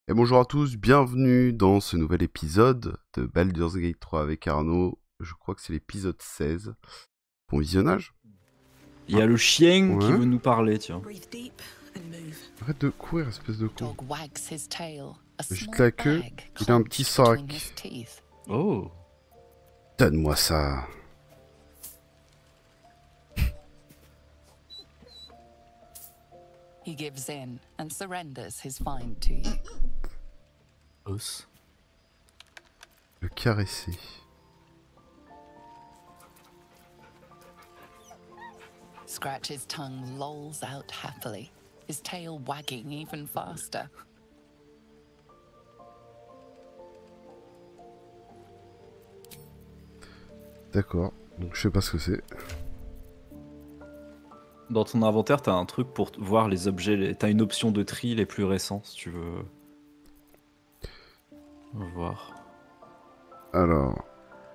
Et bonjour à tous, bienvenue dans ce nouvel épisode de Baldur's Gate 3 avec Arnaud. Je crois que c'est l'épisode 16. Bon visionnage. Il y a le chien qui Ouais. veut nous parler, tiens. Arrête de courir, espèce de con. Juste La la queue, il a un petit sac. Oh. Donne-moi ça. He gives in and surrenders his find to you. Os. Le caresser. Scratch's tongue lolls out happily, his tail wagging even faster. D'accord, donc je sais pas ce que c'est. Dans ton inventaire, t'as un truc pour voir les objets. T'as une option de tri les plus récents si tu veux. On va voir. Alors...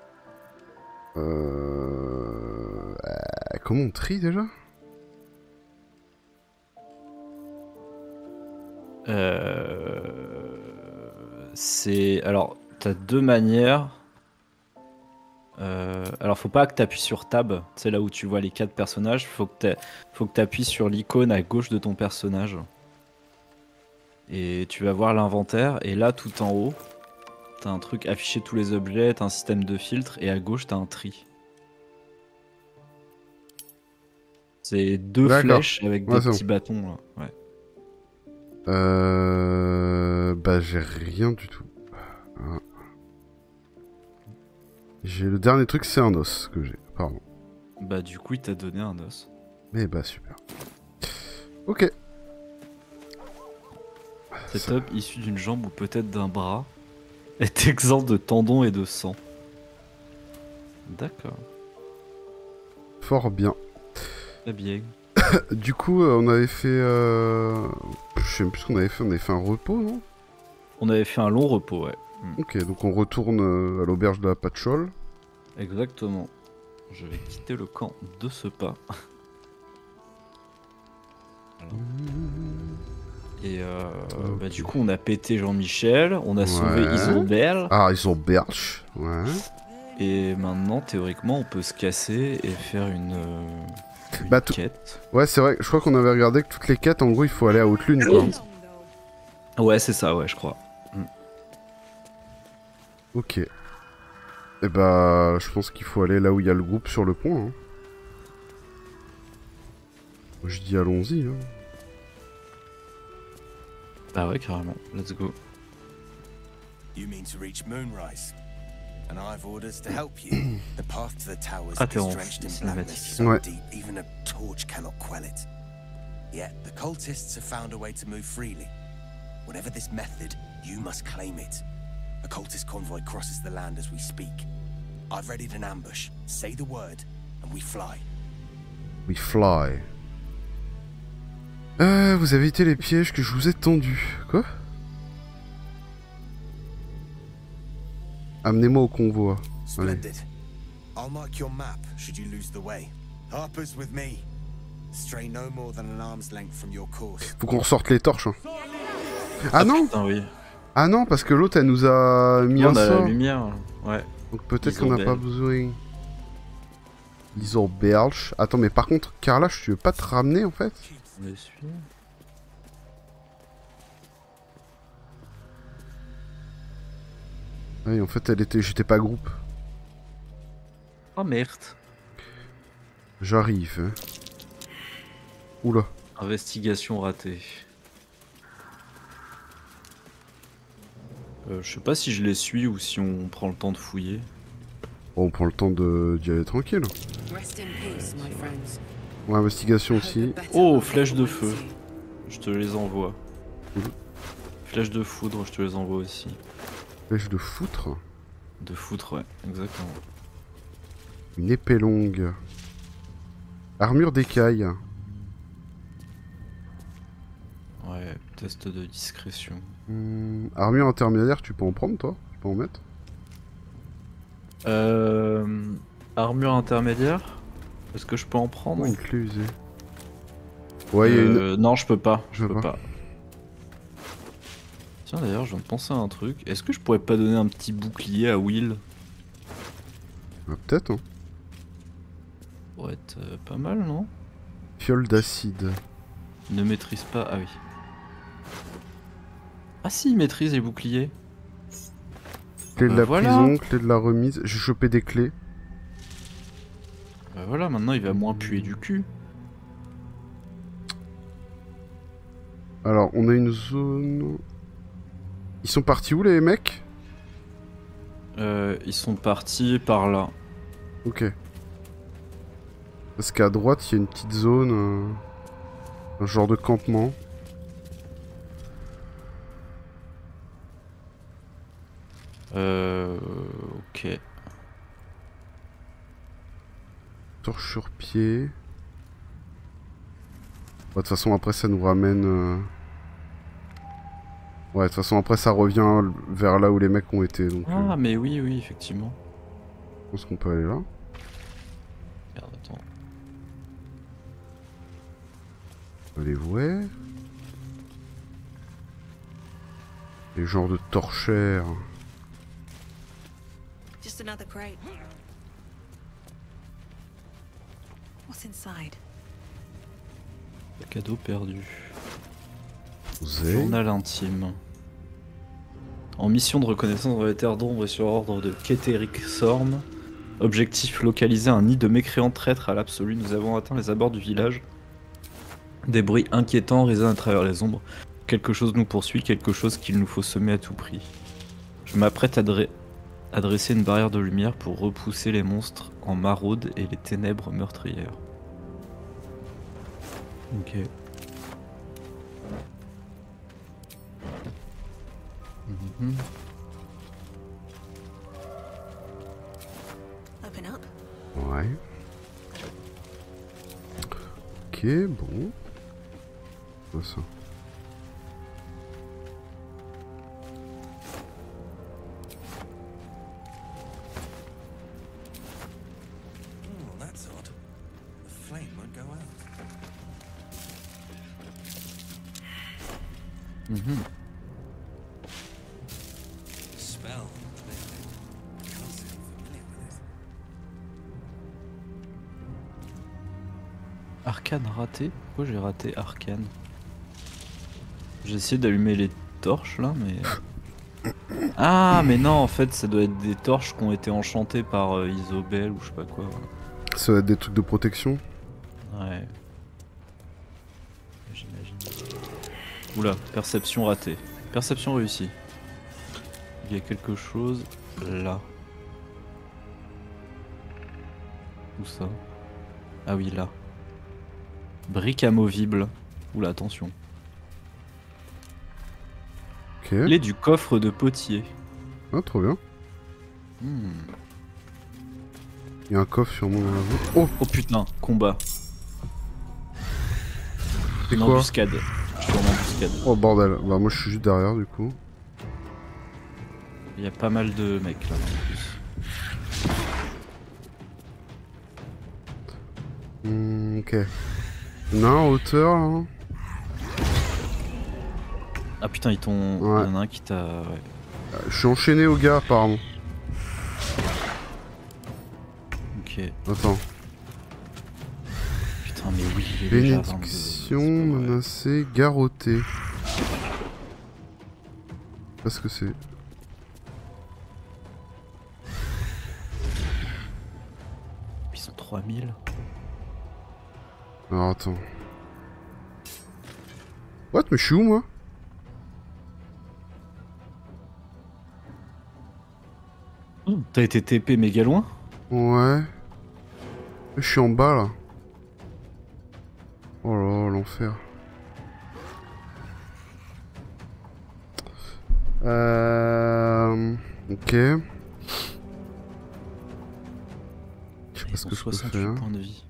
Comment on trie déjà? C'est. Alors, t'as deux manières. Alors, faut pas que t'appuies sur Tab. C'est là où tu vois les 4 personnages. Faut que t'appuies sur l'icône à gauche de ton personnage. Et tu vas voir l'inventaire. Et là, tout en haut, t'as un truc afficher tous les objets. T'as un système de filtre. Et à gauche, t'as un tri. C'est deux flèches avec des petits bâtons. Là. Ouais. Bah j'ai rien du tout. Ah. J'ai le dernier truc, c'est un os que j'ai, pardon. Bah du coup il t'a donné un os. Mais bah super. Ok. Cet top issu d'une jambe ou peut-être d'un bras est exempt de tendons et de sang. D'accord. Fort bien. Très bien. Du coup, on avait fait... Je sais même plus ce qu'on avait fait. On avait fait un repos, non? On avait fait un long repos, ouais. Ok, donc on retourne à l'auberge de la Patchole. Exactement. Je vais quitter le camp de ce pas. Et bah, du coup, on a pété Jean-Michel, on a sauvé Isobel. Ah, Isobelch, ouais. Et maintenant, théoriquement, on peut se casser et faire une quête. Ouais, c'est vrai, je crois qu'on avait regardé que toutes les quêtes, en gros, il faut aller à Haute-Lune, quoi. Ouais, c'est ça, ouais, je crois. Ok. Et bah, je pense qu'il faut aller là où il y a le groupe sur le pont. Hein. Je dis allons-y. Hein. Bah ouais, carrément. Let's go. You mean to reach Moonrise? And I've orders to help you. The path to the towers Ah, is t'es en drenched in cinématique. blackness so Ouais. deep even a torch cannot quell it. Yet the cultists have found a way to move freely. Whatever this method, you must claim it. A cultist convoy crosses the land as we speak. I've readied an ambush. Say the word, and we fly. We fly. Vous avez évité les pièges que je vous ai tendus. Quoi? Amenez-moi au convoi. Allez. Splendid. I'll mark your map should you lose the way. Harper's with me. Stray no more than an arm's length from your course. Faut qu'on ressorte les torches. Hein. Ah non! Putain, oui. Ah non, parce que l'autre, elle nous a mis un On a sort. la lumière, ouais. Donc peut-être qu'on n'a Isobel. pas besoin. Isobelch. Attends, mais par contre, Carla, je veux pas te ramener, en fait? On les suit. Oui, en fait, j'étais pas groupe. Oh merde. J'arrive. Hein. Oula. Investigation ratée. Je sais pas si je les suis ou si on prend le temps de fouiller. Bon, on prend le temps d'y aller tranquille. Ouais, investigation aussi. Oh, flèche de feu. Je te les envoie. Flèche de foudre, je te les envoie aussi. Flèche de foutre. De foutre, ouais, exactement. Une épée longue. Armure d'écaille. Ouais, test de discrétion. Armure intermédiaire, tu peux en prendre, toi? Tu peux en mettre? Armure intermédiaire? Est-ce que je peux en prendre? Une clé usée. Ouais, il y a une... Non, je peux pas. Je peux pas. Tiens d'ailleurs, je viens de penser à un truc. Est-ce que je pourrais pas donner un petit bouclier à Will? Ah, peut-être, hein. Ça pourrait être pas mal, non? Fiole d'acide. Ne maîtrise pas... Ah oui. Ah si, il maîtrise les boucliers. Clé de la voilà. prison, clé de la remise. J'ai chopé des clés. Bah voilà, maintenant il va moins puer du cul. Alors, on a une zone... Ils sont partis où, les mecs? Ils sont partis par là. Ok. Parce qu'à droite, il y a une petite zone... un genre de campement. Ok. Torche sur pied. Bah, de toute façon, après, ça nous ramène... Ouais, de toute façon, après, ça revient vers là où les mecs ont été. Donc, Ah, mais oui, oui, effectivement. je pense qu'on peut aller là. Regarde, attends. On les voit. Les genres de torchères. Just another crate. What's inside? Cadeau perdu. Zé. Journal intime. En mission de reconnaissance dans les terres d'ombre et sur ordre de Keterik Sorm. Objectif, localiser un nid de mécréants traîtres à l'absolu. Nous avons atteint les abords du village. Des bruits inquiétants résonnent à travers les ombres. Quelque chose nous poursuit, quelque chose qu'il nous faut semer à tout prix. Je m'apprête à dresser une barrière de lumière pour repousser les monstres en maraude et les ténèbres meurtrières. Ok. Mhm. Open up. Ouais. Ok, bon. Quoi ça? Oh, that's odd. The flame won't go out. Mhm. Spell. Can't say I'm familiar with it. Arcane raté? Pourquoi j'ai raté Arcane? J'ai essayé d'allumer les torches là, mais... Ah, mais non, en fait, ça doit être des torches qui ont été enchantées par Isobel ou je sais pas quoi. Ça va être des trucs de protection. Ouais. J'imagine. Oula, perception ratée. Perception réussie. Il y a quelque chose là. Où ça? Ah oui, là. Brique amovible. Oula, attention. Ok. Clé du coffre de potier. Ah, trop bien. Hmm. Il y a un coffre sur mon voûte. Oh, Oh putain, combat. c'est Une quoi? embuscade. Je suis en embuscade. Oh bordel. Bah moi je suis juste derrière du coup. Il y a pas mal de mecs là en plus. Ok. Il y en a un en hauteur là. Ah putain, il y Ouais. en a un qui t'a... Ouais. Je suis enchaîné au gars apparemment. Ok. Attends. Putain, mais oui, il est déjà à 22. Bénédiction, C'est pas vrai. menacé, garrotté. Je sais pas ce que c'est. Ils sont 3000. Alors attends. What? Mais je suis où moi? T'as été TP méga loin? Ouais. Je suis en bas là. Oh là là, l'enfer. Ok. Je sais pas Ils ce ont que je peux 68 faire. points de vie.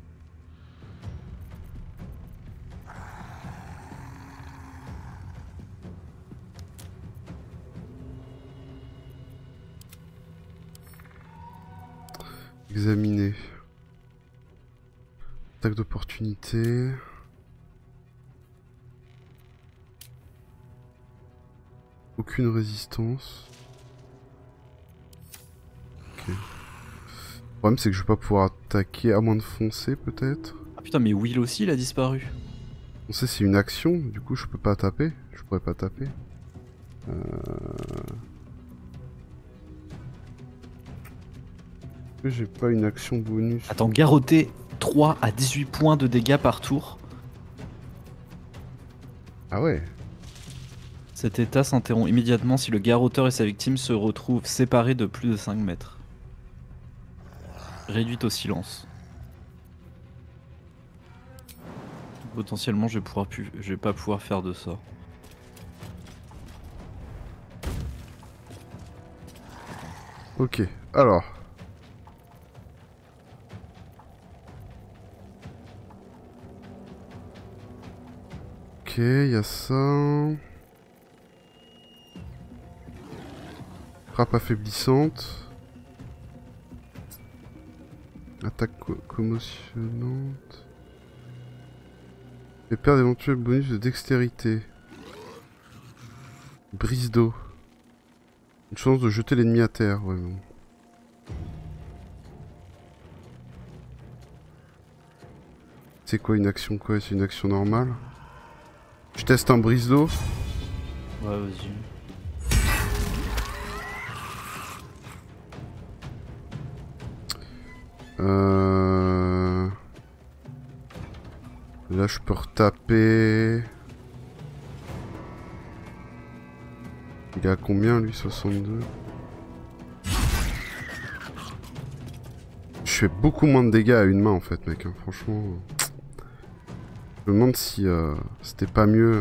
Examiner. Attaque d'opportunité. Aucune résistance. Ok. Le problème c'est que je vais pas pouvoir attaquer à moins de foncer peut-être. Ah putain, mais Will aussi il a disparu. Foncer c'est une action, du coup je peux pas taper. Je pourrais pas taper. J'ai pas une action bonus. Attends, garrotter 3 à 18 points de dégâts par tour. Ah ouais. Cet état s'interrompt immédiatement si le garrotteur et sa victime se retrouvent séparés de plus de 5 mètres. Réduite au silence. Potentiellement, je vais pas pouvoir faire de ça. Ok, alors. Ok, il y a ça. Frappe affaiblissante. Attaque commotionnante. Et perd d'éventuels bonus de dextérité. Brise d'eau. Une chance de jeter l'ennemi à terre, ouais bon. C'est quoi une action quoi? C'est une action normale? Je teste un brise d'eau. Ouais, vas-y. Là je peux retaper. Il est à combien lui? 62. Je fais beaucoup moins de dégâts à une main en fait mec, hein. Franchement. Je me demande si c'était pas mieux.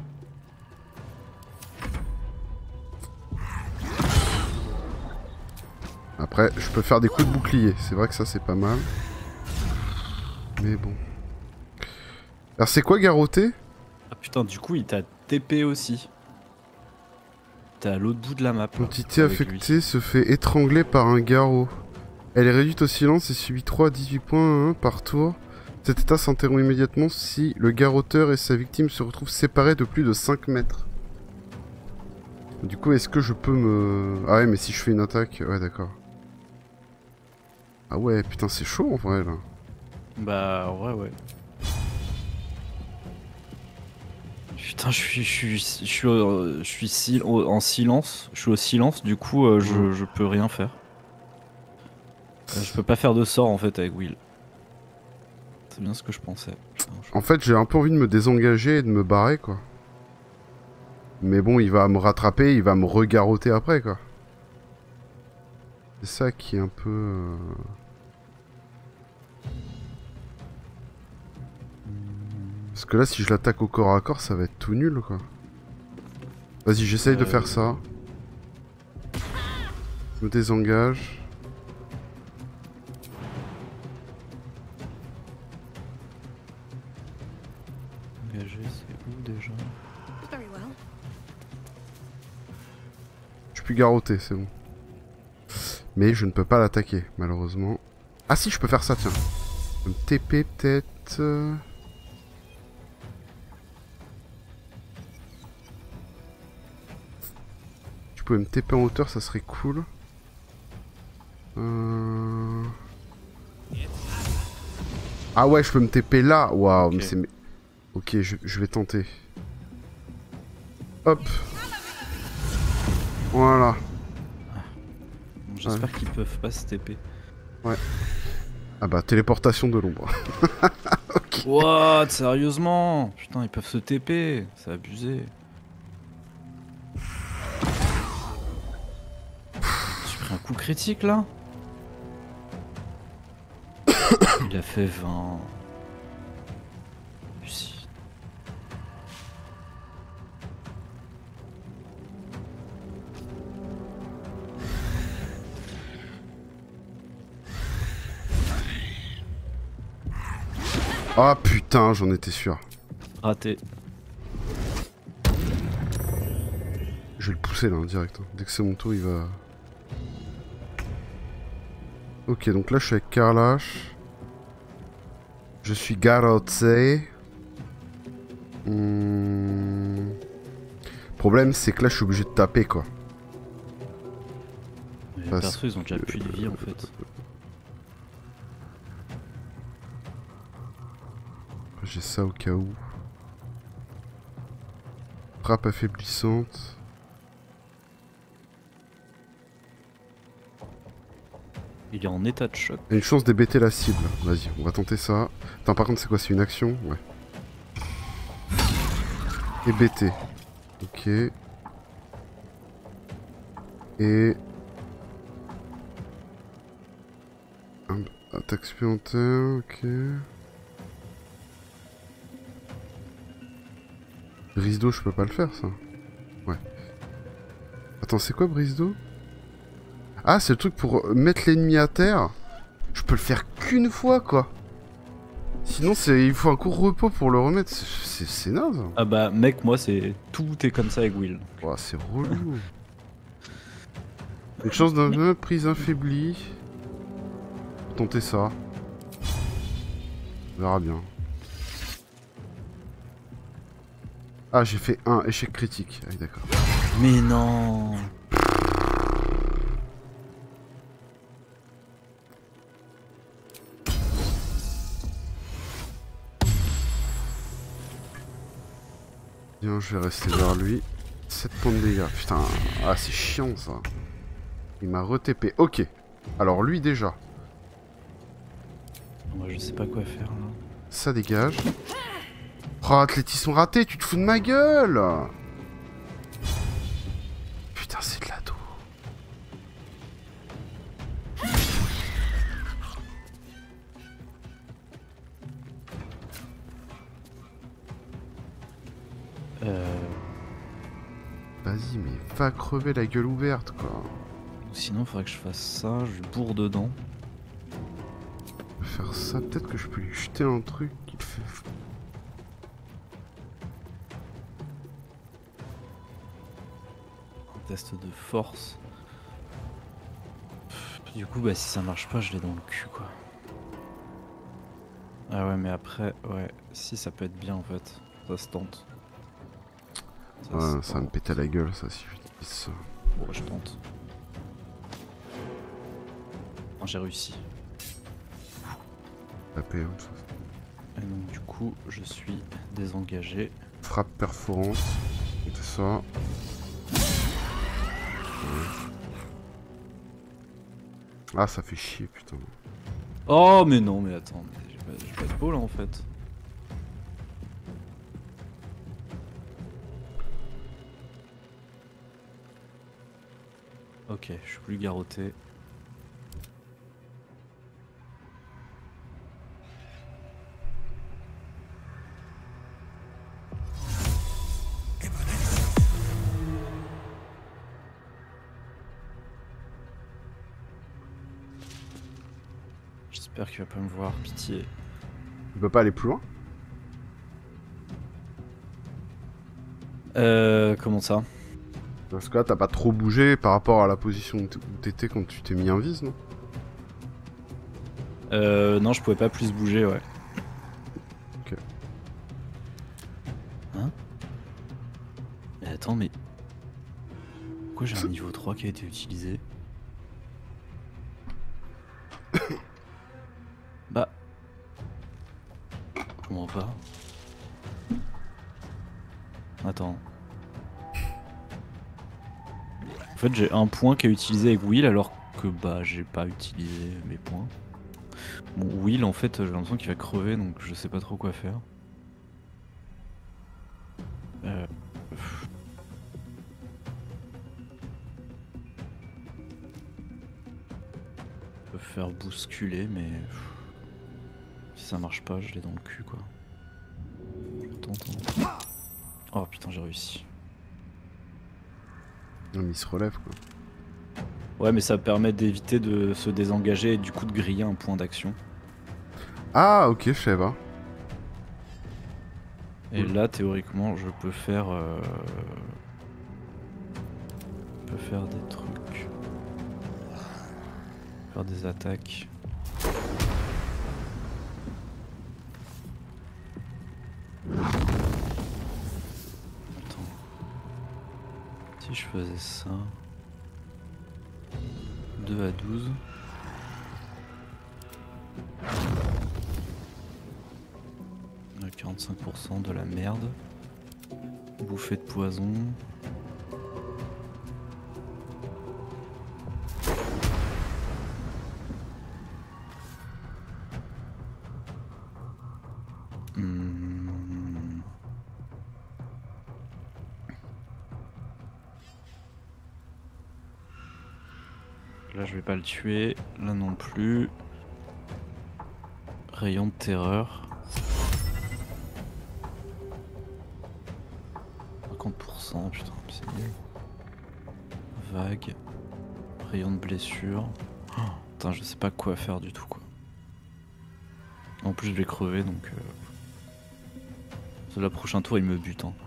Après, je peux faire des coups de bouclier. C'est vrai que ça, c'est pas mal. Mais bon. Alors, c'est quoi garrotter? Ah putain, du coup, il t'a TP aussi. T'es à l'autre bout de la map. L'entité avec affectée lui. se fait étrangler par un garrot. Elle est réduite au silence et subit 3 à 18 points par tour. Cet état s'interrompt immédiatement si le garrotteur et sa victime se retrouvent séparés de plus de 5 mètres. Du coup, est-ce que je peux me... Ah ouais, mais si je fais une attaque... Ouais, d'accord. Ah ouais, putain, c'est chaud en vrai, là. Bah, ouais. Putain, je suis en silence. Je suis au silence, du coup, je peux rien faire. Je peux pas faire de sort en fait avec Will. C'est bien ce que je pensais. En fait, j'ai un peu envie de me désengager et de me barrer, quoi. Mais bon, il va me rattraper, il va me regarroter après, quoi. C'est ça qui est un peu... Parce que là, si je l'attaque au corps à corps, ça va être tout nul, quoi. Vas-y, j'essaye de faire ça. Je me désengage. Engagé, c'est où déjà? Very well. Je suis plus garrotté, c'est bon. Mais je ne peux pas l'attaquer, malheureusement. Ah si, je peux faire ça, tiens. Je peux me TP peut-être... Je pouvais me TP en hauteur, ça serait cool. Ah ouais, je peux me TP là. Waouh, Ok. mais c'est... Ok, je vais tenter. Hop. Voilà. Bon, j'espère qu'ils peuvent pas se TP. Ah bah, téléportation de l'ombre. Ok. What? Sérieusement? Putain, ils peuvent se TP. C'est abusé. J'ai pris un coup critique là? Il a fait 20. Lucie. Ah putain, j'en étais sûr. Raté. Je vais le pousser là, direct. Hein. Dès que c'est mon tour, il va... Ok, donc là, je suis avec Karlash. Je suis garrotté. Le problème, c'est que là, je suis obligé de taper, quoi. Les Parce persos, ils ont déjà plus de vie en fait. J'ai ça au cas où. Frappe affaiblissante. Il est en état de choc. Il y a une chance d'hébéter la cible. Vas-y, on va tenter ça. Attends, par contre, c'est quoi? C'est une action? Ouais. Hébéter. Ok. Et... Attaque supplémentaire, ok. Brise d'eau, je peux pas le faire, ça. Ouais. Attends, c'est quoi brise d'eau? Ah, c'est le truc pour mettre l'ennemi à terre. Je peux le faire qu'une fois, quoi. Sinon, il faut un court repos pour le remettre. C'est naze. Ah bah mec, moi c'est tout est comme ça avec Will. Oh, c'est relou. Une chance d'un prise affaiblie. Tenter ça. On verra bien. Ah, j'ai fait un échec critique. Ah, d'accord. Mais non. Bien, je vais rester vers lui. 7 points de dégâts. Putain, ah, c'est chiant ça. Il m'a re-TP. Ok. Alors lui déjà. Moi je sais pas quoi faire là. Ça dégage. Oh, athlétisme raté, tu te fous de ma gueule. Putain, c'est de la dos. Vas-y, mais va crever la gueule ouverte, quoi. Sinon faudrait que je fasse ça, je lui bourre dedans. Je vais faire ça, peut-être que je peux lui jeter un truc qui le fait... Un test de force. Du coup bah si ça marche pas je l'ai dans le cul quoi. Ah ouais mais après ouais si ça peut être bien en fait. Ça se tente. Ouais, ça va me péter la gueule ça si je dis ça. Bon je tente. Non, j'ai réussi. Taper, hein, ça. Et donc du coup je suis désengagé. Frappe perforante. C'est ça. Ah ça fait chier putain. Oh mais non mais attends, mais j'ai pas de peau là en fait. Ok, je suis plus garrotté. J'espère qu'il va pas me voir, pitié. Il peut pas aller plus loin? Comment ça? Parce que là t'as pas trop bougé par rapport à la position où t'étais quand tu t'es mis en vise, non? Non, je pouvais pas plus bouger, ouais. Ok. Hein? Mais attends, mais... Pourquoi j'ai un niveau 3 qui a été utilisé? Bah... Je comprends pas. Attends. En fait, j'ai un point qui est utilisé avec Will alors que bah j'ai pas utilisé mes points. Bon, Will en fait, j'ai l'impression qu'il va crever donc je sais pas trop quoi faire. Je peux faire bousculer mais si ça marche pas, je l'ai dans le cul quoi. Je tente. Hein. Oh putain, j'ai réussi. Non mais il se relève quoi. Ouais mais ça permet d'éviter de se désengager et du coup de griller un point d'action. Ah ok, je sais pas. Et là théoriquement je peux faire des trucs. Faire des attaques. Attends. faisais ça. 2 à 12. À 45% de la merde. Bouffée de poison. Là je vais pas le tuer, là non plus. Rayon de terreur. 50%, putain, c'est nul. Vague. Rayon de blessure. Oh, putain, je sais pas quoi faire du tout, quoi. En plus je vais crever, donc... Le prochain tour il me bute. Hein.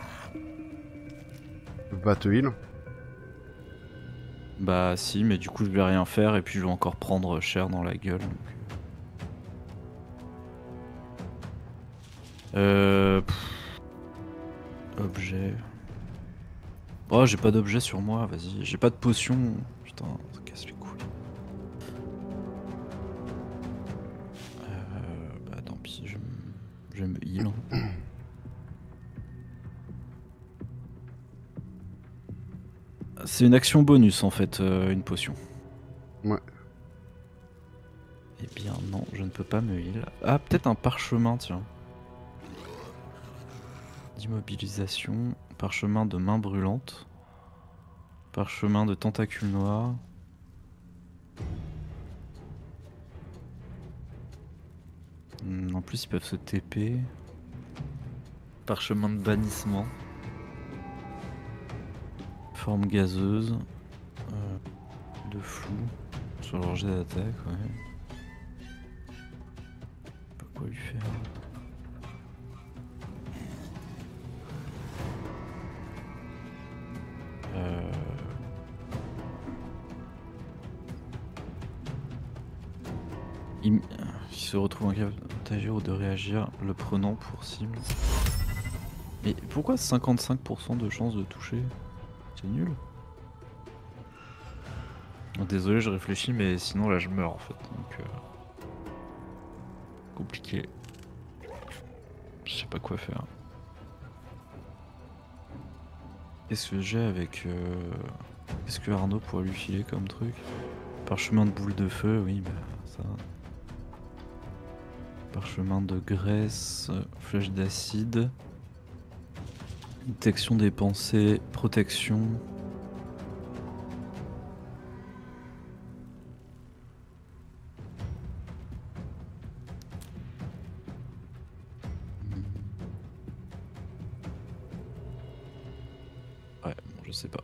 Bah te heal. Bah si, mais du coup je vais rien faire et puis je vais encore prendre cher dans la gueule. Donc... Objet... Oh j'ai pas d'objet sur moi, vas-y. J'ai pas de potion. Putain, ça casse les couilles. Bah tant pis, je vais me heal. C'est une action bonus en fait, une potion. Ouais. Eh bien non, je ne peux pas me heal. Ah, peut-être un parchemin, tiens. D'immobilisation, parchemin de main brûlante, parchemin de tentacule noir. En plus ils peuvent se TP. Parchemin de bannissement. Forme gazeuse. De flou. Sur leur jet d'attaque, ouais. Pas quoi lui faire. Il se retrouve incapable d'agir ou de réagir, le prenant pour cible. Mais pourquoi 55% de chance de toucher? C'est nul. Oh, désolé, je réfléchis, mais sinon là je meurs en fait. Donc compliqué. Je sais pas quoi faire. Qu'est-ce que j'ai avec... Qu'est-ce que Arnaud pourrait lui filer comme truc? Parchemin de boule de feu, oui, bah ça... Parchemin de graisse, flèche d'acide... Détection des pensées, protection... Ouais, bon, je sais pas.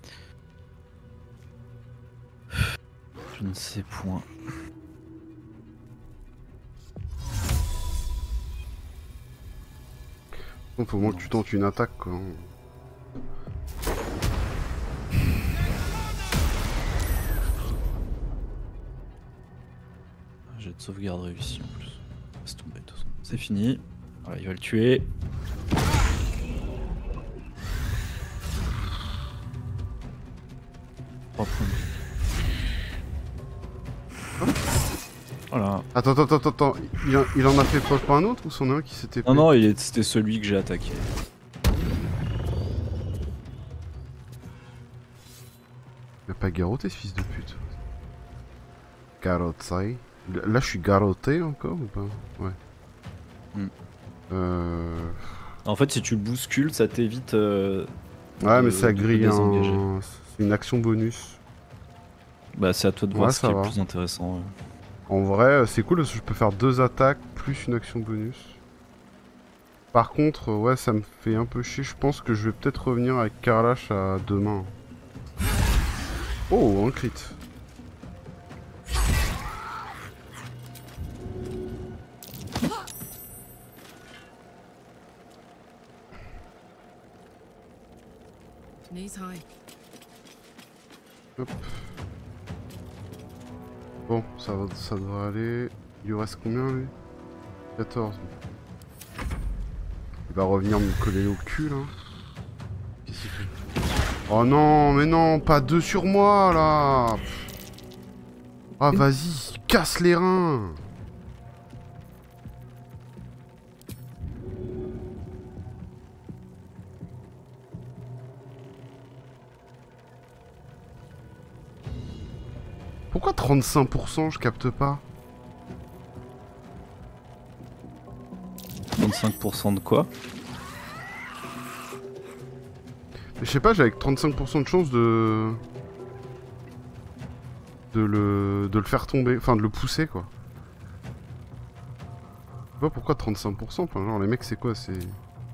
Je ne sais point. Bon, faut au moins que tu tentes une attaque quoi. J'ai de sauvegarde réussi en plus. Laisse tomber, de toute façon. C'est fini. Voilà, il va le tuer. Trois points de vie. Voilà. Attends, il en a fait pop un autre ou c'en est un qui s'était Non, non, c'était celui que j'ai attaqué. Il a pas garrotté ce fils de pute. Garrotté. Là je suis garrotté encore ou pas? Ouais. En fait, si tu le bouscules, ça t'évite. Ouais, mais ça grille désengager. C'est une action bonus. Bah, c'est à toi de voir Ouais, ce qui est ça le va. plus intéressant. En vrai, c'est cool parce que je peux faire 2 attaques plus une action bonus. Par contre, ouais, ça me fait un peu chier. Je pense que je vais peut-être revenir avec Karlash à 2 mains. Oh, un crit. Knees high. Hop. Bon, ça devrait aller. Il lui reste combien lui? 14. Il va revenir me coller au cul là. Qu'est-ce qu'il fait? Oh non, mais non, pas 2 sur moi là. Ah vas-y, casse les reins. Pourquoi 35%, je capte pas? 35% de quoi? Je sais pas, j'avais 35% de chance de le faire tomber, enfin de le pousser quoi. Je sais pas pourquoi 35%, enfin genre les mecs c'est quoi, c'est...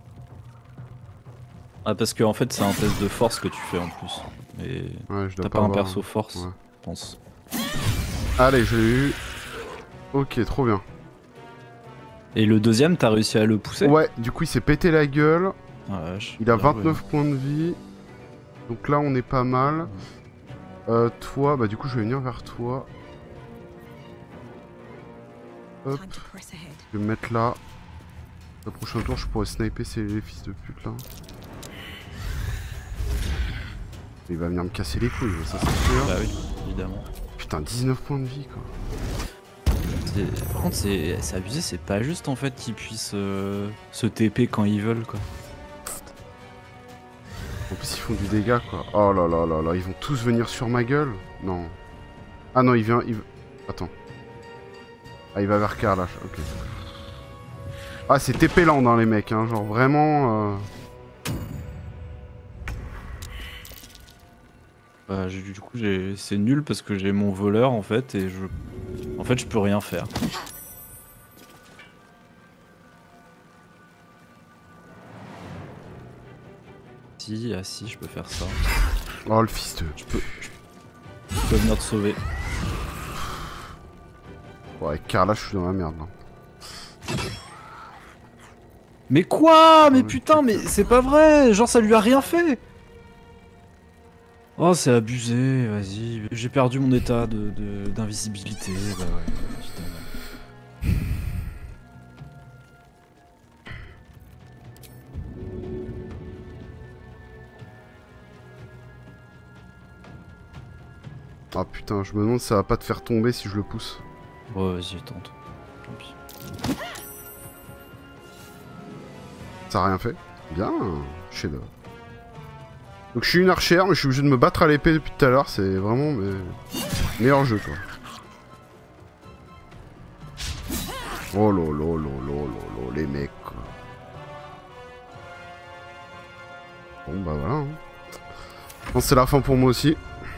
Ah parce que en fait c'est un test de force que tu fais en plus. Et Ouais, je dois t'as pas un avoir, perso force, ouais. je pense. Allez, je l'ai eu. Ok, trop bien. Et le deuxième, t'as réussi à le pousser? Ouais, du coup il s'est pété la gueule. Ah, vache. Il a Bien 29 joué. points de vie. Donc là on est pas mal. Toi, bah du coup je vais venir vers toi. Hop, Time to press ahead. je vais me mettre là. Le prochain tour je pourrais sniper ces fils de pute là. Il va venir me casser les couilles, ça c'est sûr. Bah oui, évidemment. Putain, 19 points de vie quoi. Par contre, c'est abusé, c'est pas juste en fait qu'ils puissent se TP quand ils veulent quoi. En plus ils font du dégât quoi. Oh là là là là, ils vont tous venir sur ma gueule. Non. Ah non, il vient... Attends. Ah il va vers Karlach, ok. Ah c'est TP lent dans les mecs, hein, genre vraiment... Bah, du coup, c'est nul parce que j'ai mon voleur en fait et en fait, je peux rien faire. Si, ah si, je peux faire ça. Oh le fils de... Je peux venir te sauver. Ouais, avec Karlach je suis dans la merde là. Mais quoi? Mais Ouais, putain, mais c'est pas vrai! Genre, ça lui a rien fait! Oh, c'est abusé, vas-y. J'ai perdu mon état d'invisibilité. Bah ouais, putain. Ah putain, je me demande si ça va pas te faire tomber si je le pousse. Ouais, vas-y, tente. Tant pis. Ça a rien fait. Bien, chef d'œuvre. Donc je suis une archère, mais je suis obligé de me battre à l'épée depuis tout à l'heure, c'est vraiment meilleur jeu quoi. Oh lolo lolo lolo les mecs quoi. Bon bah voilà. Hein. Je pense que c'est la fin pour moi aussi.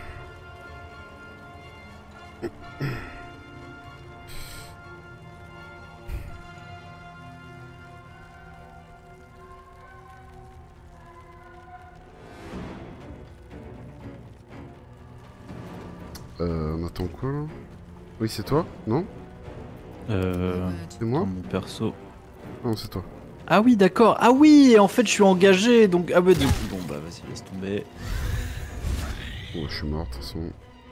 On attend quoi là? Oui c'est toi? Non? C'est moi? Mon perso. Non c'est toi. Ah oui, d'accord. Ah oui, en fait, je suis engagé, donc... Ah bah, du coup, bon, bah, vas-y, laisse tomber. Bon je suis mort de toute façon.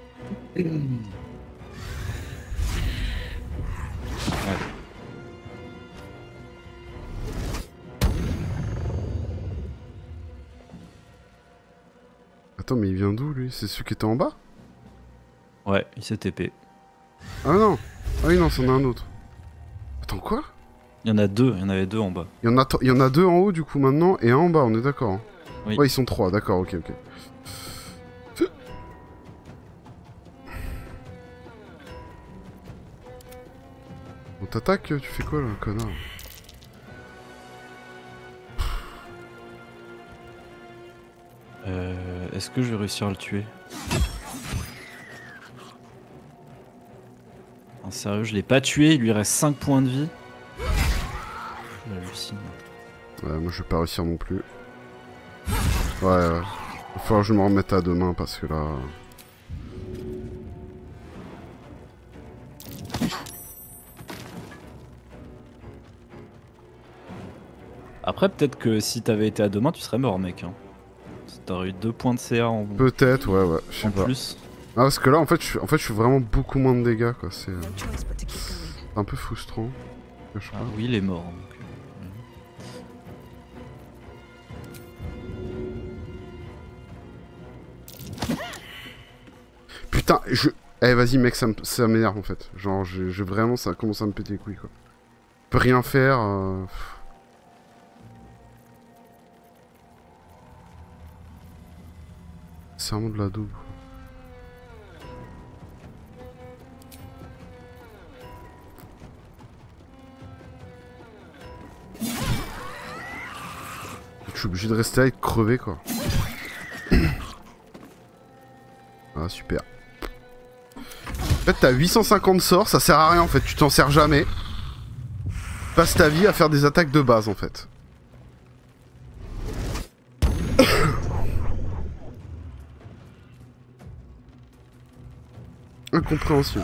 Attends mais il vient d'où lui? C'est celui qui était en bas? Ouais, il s'est TP. Ah non! Ah oui non c'en a un autre. Attends quoi? Il y en a deux, il y en avait deux en bas. Il y en a deux en haut du coup maintenant et un en bas, on est d'accord. Hein. Oui. Ouais ils sont trois, d'accord, ok ok. On t'attaque, tu fais quoi là, connard? Est-ce que je vais réussir à le tuer? En sérieux, je l'ai pas tué, il lui reste 5 points de vie. J'hallucine. Ouais, moi je vais pas réussir non plus. Ouais, ouais. Il va falloir que je me remette à demain parce que là... Après, peut-être que si t'avais été à demain, tu serais mort, mec. Hein. T'aurais eu 2 points de CA en, Peut-être, ouais, ouais, je sais en pas. plus. Ah, parce que là, en fait, je fais vraiment beaucoup moins de dégâts, quoi. C'est No choice but to keep going. un peu frustrant. Je sais Ah pas. oui, il est mort. Donc, Putain, Eh, vas-y, mec, ça m'énerve, en fait. Genre, vraiment, ça commence à me péter les couilles, quoi. Je peux rien faire. C'est vraiment de la double. Je suis obligé de rester là et de crever, quoi. Ah, super. En fait, t'as 850 sorts, ça sert à rien, en fait. Tu t'en sers jamais. Passe ta vie à faire des attaques de base, en fait. Incompréhensible.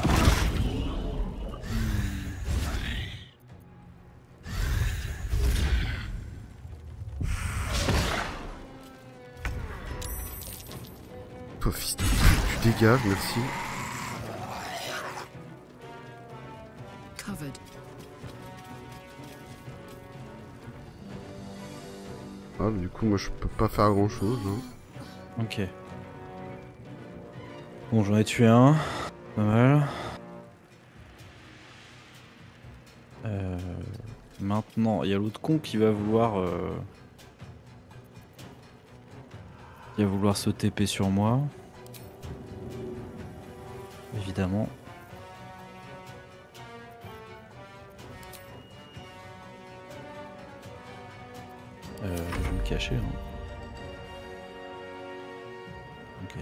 Toi, fils de pute, tu dégages, merci. Covered. Ah, du coup, moi, je peux pas faire grand chose. Hein. Ok. Bon, j'en ai tué un. Pas mal. Maintenant, il y a l'autre con qui va vouloir... qui va vouloir se TP sur moi. Évidemment. Je vais me cacher. Hein. Ok.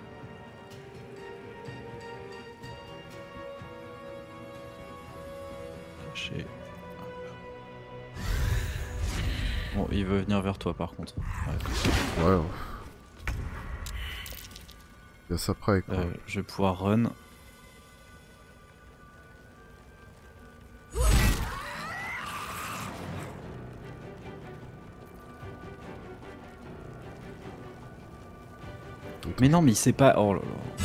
Caché. Bon, il veut venir vers toi par contre. Ouais. Il y a ça près, quoi. Je vais pouvoir run. Mais non, mais il sait pas. Oh là là.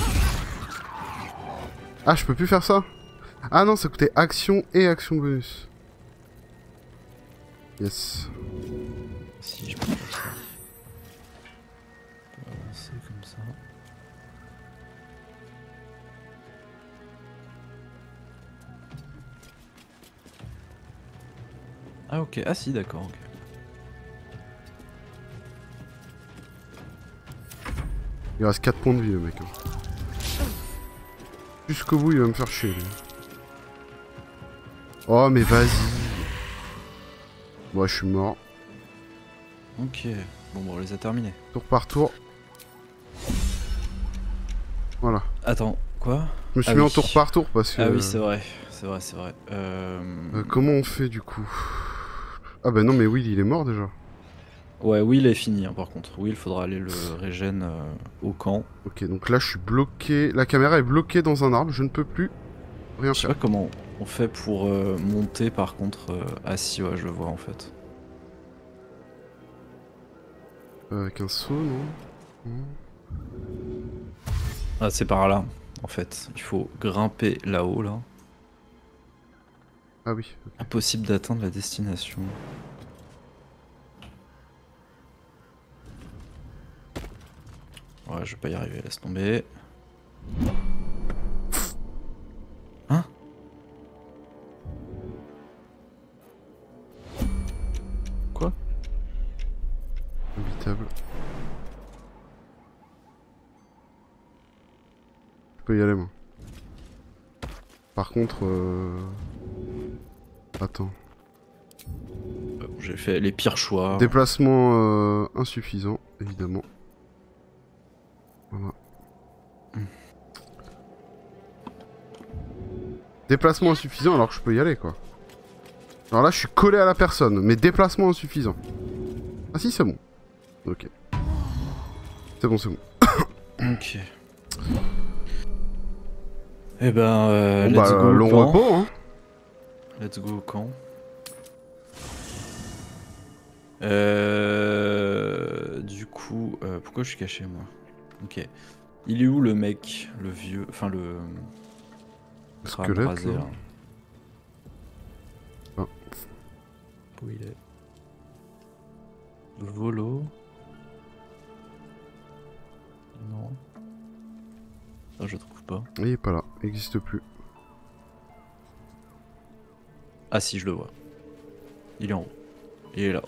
Ah, je peux plus faire ça? Ah non, ça coûtait action et action bonus. Yes. Si je peux faire ça. Je peux avancer comme ça. Ah ok, ah si d'accord, ok. Il reste 4 points de vie le mec. Hein. Jusqu'au bout il va me faire chier lui. Oh mais vas-y. Moi je suis mort. Ok, bon on les a terminés. Tour par tour. Voilà. Attends, quoi? Je me suis mis en tour par tour parce que... Ah oui c'est vrai, c'est vrai. comment on fait du coup? Ah bah non mais Will il est mort déjà. Ouais, Will est fini hein, par contre. Will, faudra aller le régène au camp. Ok, donc là je suis bloqué. La caméra est bloquée dans un arbre, je ne peux plus rien Je sais faire. pas comment on fait pour monter par contre. Ah si, ouais, je le vois en fait. Avec un saut, non? Ah, c'est par là en fait. Il faut grimper là-haut là. Ah oui. Impossible d'atteindre la destination. Ouais, je vais pas y arriver, laisse tomber. Hein? Quoi? Habitable. Je peux y aller moi. Par contre... Attends. J'ai fait les pires choix. Déplacement insuffisant, évidemment. Voilà. Déplacement insuffisant alors que je peux y aller quoi. Alors là je suis collé à la personne, mais déplacement insuffisant. Ah si c'est bon. Ok. C'est bon, c'est bon. Ok. Eh ben, Bon, let's bah, go au long camp. repos hein. Let's go au camp. Du coup, pourquoi je suis caché moi? Ok. Il est où le mec, le vieux, enfin le crâne Squelette, rasé là. là? Ah. Où il est? Le volo? Non. Ah, je trouve pas. Il est pas là, il n'existe plus. Ah si, je le vois. Il est en haut. Il est là.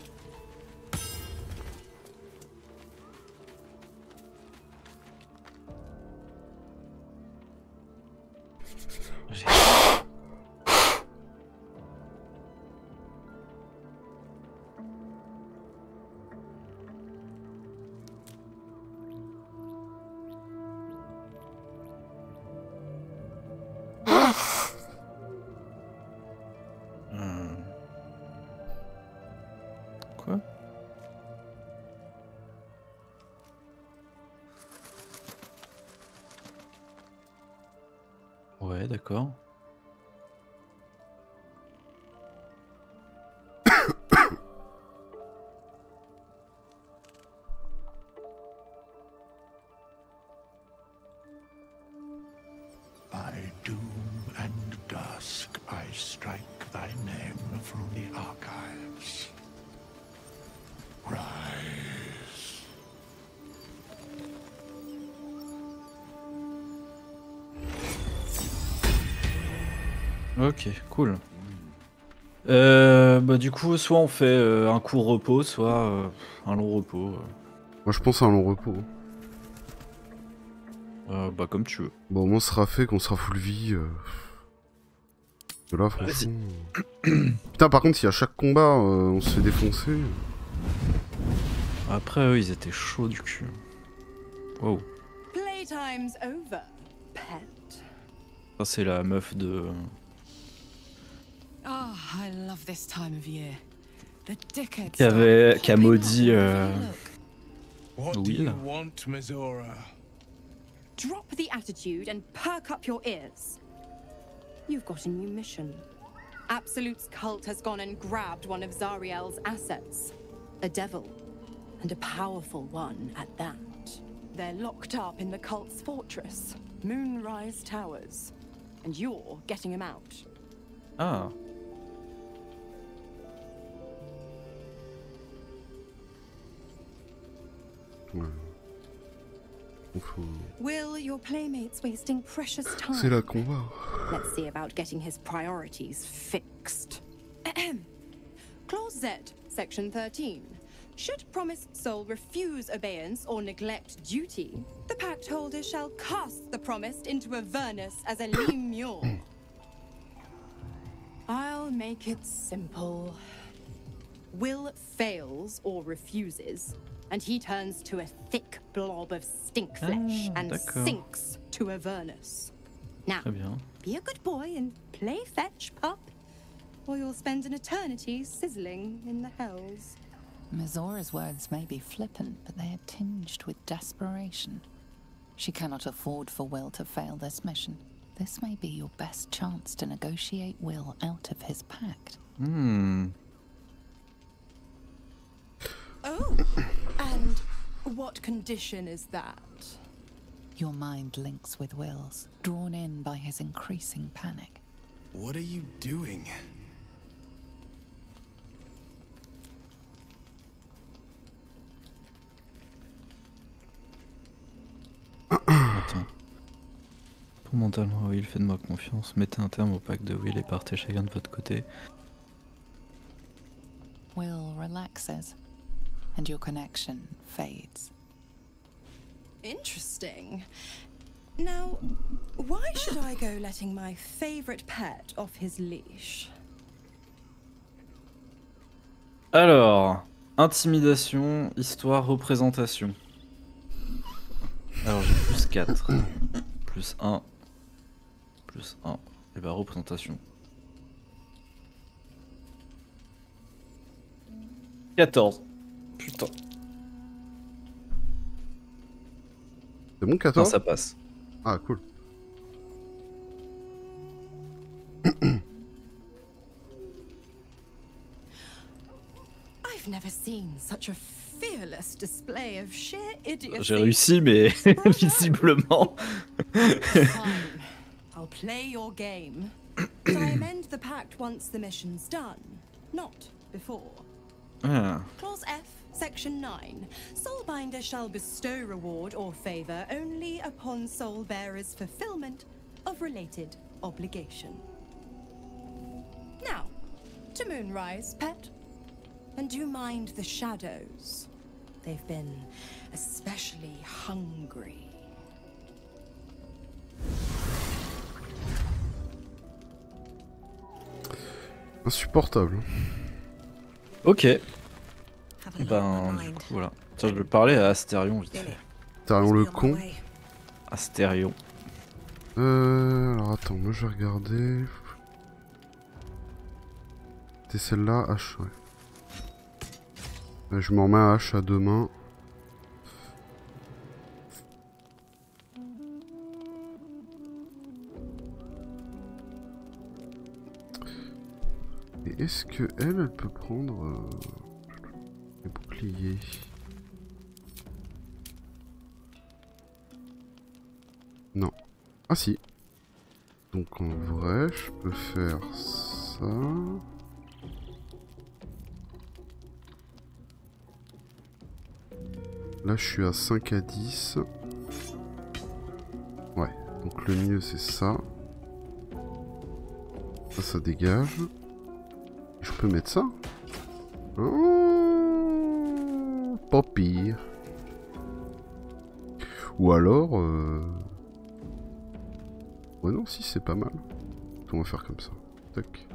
Quoi? Ouais, d'accord. By doom and dusk I strike thy name from the archives. Rise. Ok, cool. Bah du coup, soit on fait un court repos, soit un long repos. Moi je pense à un long repos. Bah comme tu veux. Bon, au moins ce sera fait, qu'on sera full vie. Là, franchement. Putain, par contre, si à chaque combat on se fait défoncer. Après, eux, ils étaient chauds du cul. Wow. Playtime's over, pet. Ça, c'est la meuf de. Oh, I love this time of year. The dickheads Qui a maudit. What do Will. you want, Mizora? Drop the attitude and perk up your ears. You've got a new mission. Absolute's cult has gone and grabbed one of Zariel's assets. A devil. And a powerful one at that. They're locked up in the cult's fortress, Moonrise Towers. And you're getting him out. Ah. Ouais. Faut... Will, your playmate's wasting precious time. C'est la combat. Let's see about getting his priorities fixed. Clause Z, Section 13. Should promised soul refuse obeyance or neglect duty, the pact holder shall cast the promised into Avernus as a lemure. I'll make it simple. Will fails or refuses, and he turns to a thick blob of stink flesh and d'accord. sinks to Avernus. Now, Très bien. be a good boy and play fetch, pup, or you'll spend an eternity sizzling in the hells. Mizora's words may be flippant, but they are tinged with desperation. She cannot afford for Will to fail this mission. This may be your best chance to negotiate Will out of his pact. Hmm. Oh, and what condition is that? Your mind links with Will's, drawn in by his increasing panic. What are you doing? Attends. Pour mentalement, Will, faites-moi confiance. Mettez un terme au pacte de Will et partez chacun de votre côté. Will relaxes, and your connection fades. Interesting. Now, why should I go letting my favorite pet off his leash? Alors, intimidation, histoire, représentation. Alors j'ai plus 4, plus 1, plus 1, et bah représentation. 14. Putain. C'est bon, Non, 14 ça passe. Ah, cool. I've never seen such a fearless display of sheer idiocy. J'ai réussi, mais visiblement. Fine. I'll play your game. But I amend the pact once the mission's done, not before. Ah. Clause F, Section 9. Soulbinder shall bestow reward or favor only upon soul bearer's fulfillment of related obligation. Now, to Moonrise, pet. And do mind the shadows. They've been especially hungry. Insupportable. Ok. Have a look Ben, du behind. coup, voilà. Tiens, je vais parler à Astérion vite fait. Tarion le Be on my con. way. Astérion. Alors attends, moi je vais regarder. C'est celle-là, H, ouais. Je m'en remets à H à deux mains. Et est-ce que elle peut prendre les boucliers? Non. Ah si. Donc en vrai, je peux faire ça. Là, je suis à 5 à 10. Ouais, donc le mieux c'est ça. Ça dégage. Je peux mettre ça. Oh, pas pire. Ou alors... Ouais non, si c'est pas mal. On va faire comme ça. Tac.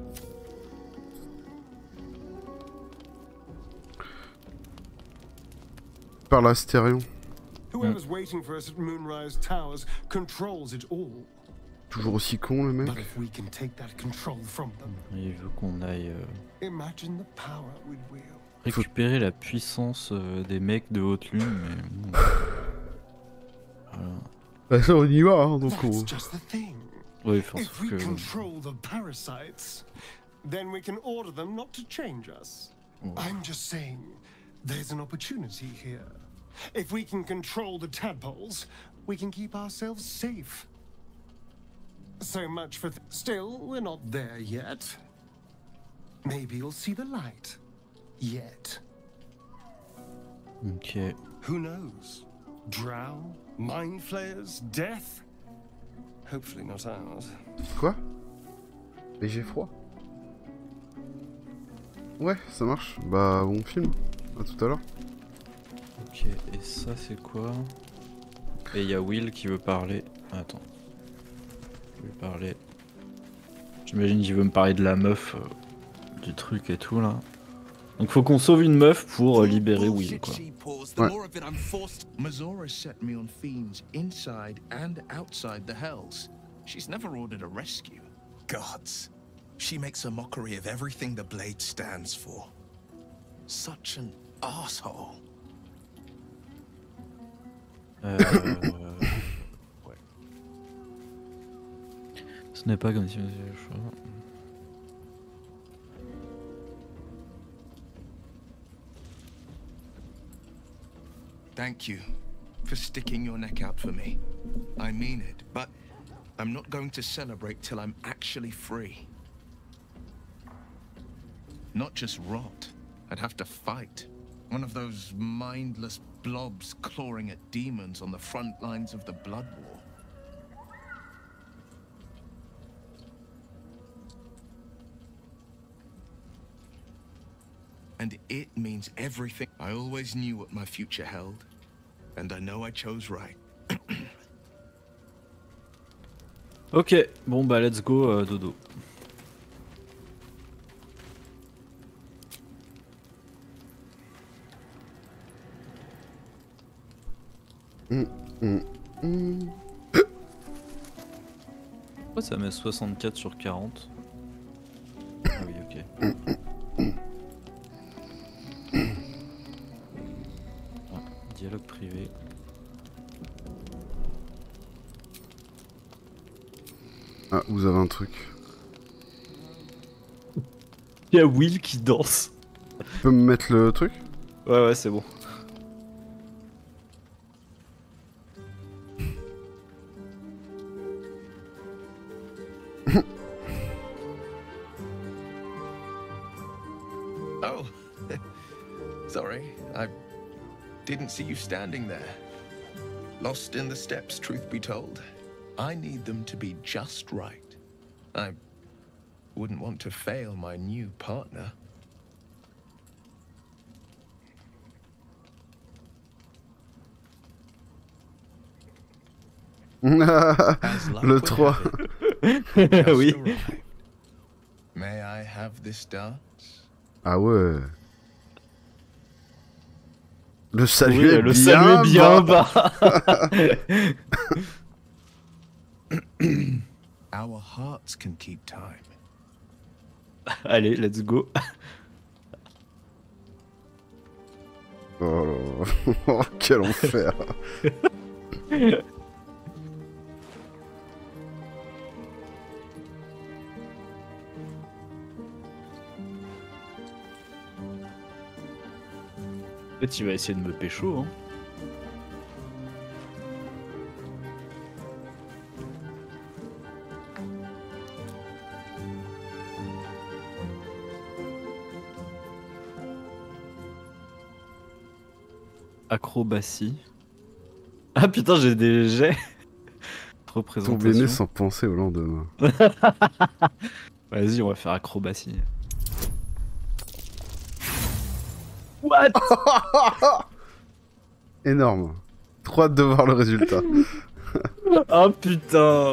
Par l'Astérion. Whoever's waiting for us at Moonrise Towers controls it all. Toujours aussi con le mec. But if we can take that control from them, Il veut qu'on aille imagine the power we'd wield. récupérer la puissance des mecs de Haute Lune, mais bon. Voilà. Bah ça on y va hein, donc on... That's just the thing. Oui, enfin, If sauf we que... control the parasites, then we can order them not to change us. Oh. I'm just saying, there's an opportunity here. If we can control the tadpoles, we can keep ourselves safe. So much for... Still, we're not there yet. Maybe you'll see the light. Yet. Ok. Who knows? Drow? Mind flayers? Death? Hopefully not ours. Quoi? Mais j'ai froid. Ouais, ça marche. Bah on filme. À tout à l'heure. Ok, et ça c'est quoi? Et il y a Will qui veut parler. Attends. Je vais parler. J'imagine qu'il veut me parler de la meuf, du truc et tout là. Donc faut qu'on sauve une meuf pour libérer Will quoi. Ouais. Mazora set me on fiends inside and outside the Hells. She's never ordered a rescue. Gods. She makes a mockery of everything the blade stands for. Such an asshole. Ouais. Ce n'est pas comme si on faisait le choix. Thank you for sticking your neck out for me. I mean it, but I'm not going to celebrate till I'm actually free. Not just rot. I'd have to fight. One of those mindless blobs clawing at demons on the front lines of the Blood War. And it means everything. I always knew what my future held, and I know I chose right. Ok, bon bah let's go dodo. Pourquoi ça met 64 sur 40? Ah oui, ok. Ah, dialogue privé. Ah, vous avez un truc. Il y a Will qui danse. Tu peux me mettre le truc? Ouais, ouais, c'est bon. Oh, sorry. I didn't see you standing there. Lost in the steppes, truth be told. I need them to be just right. I wouldn't want to fail my new partner. Le 3. Oui. May I have this dance? Ah ouais. Le salut Oui, est le bien salut est bien bas. Our hearts can keep time. Allez, let's go. Oh, quel enfer. En fait, il va essayer de me pécho, hein. Acrobatie. Ah putain, j'ai des jets. Tomber né sans penser au lendemain. Vas-y, on va faire acrobatie. What? Énorme. Trop hâte de voir le résultat. Oh putain.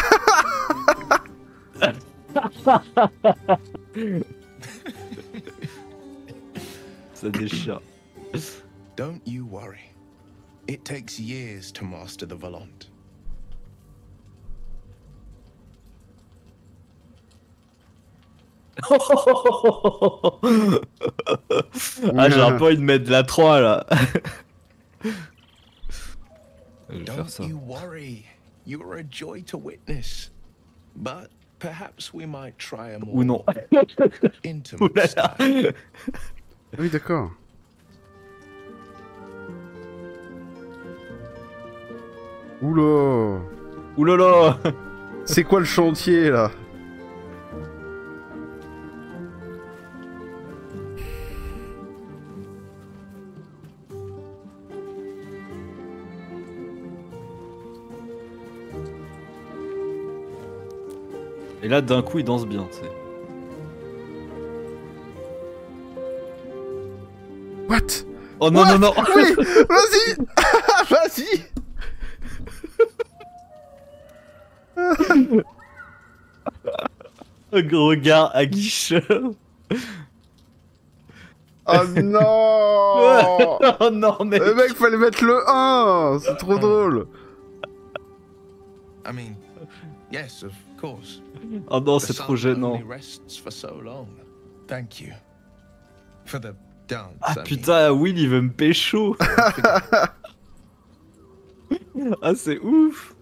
Ça déchire. Don't you worry. It takes years to master the Volant. Ah, j'ai un peu envie de mettre de la 3 là. Je vais faire Don't ça. you worry. You are a joy to witness. But perhaps we might try a more Ou non. intimate Oulala. style. Oui, d'accord. Oula. Oulala. C'est quoi le chantier là? Et là, d'un coup, il danse bien, tu sais. What? Oh non, What? non, non. Oui, vas-y. Vas-y. Un gros regard aguicheur. Oh non. Oh non, mec. Le mec, fallait mettre le 1. C'est trop drôle. I mean, yes, of course. Oh non, The c'est sun trop gênant. only rests for so long. Thank you. For the dance. Ah I mean. putain, Will, il veut me pécho. Ah, c'est ouf.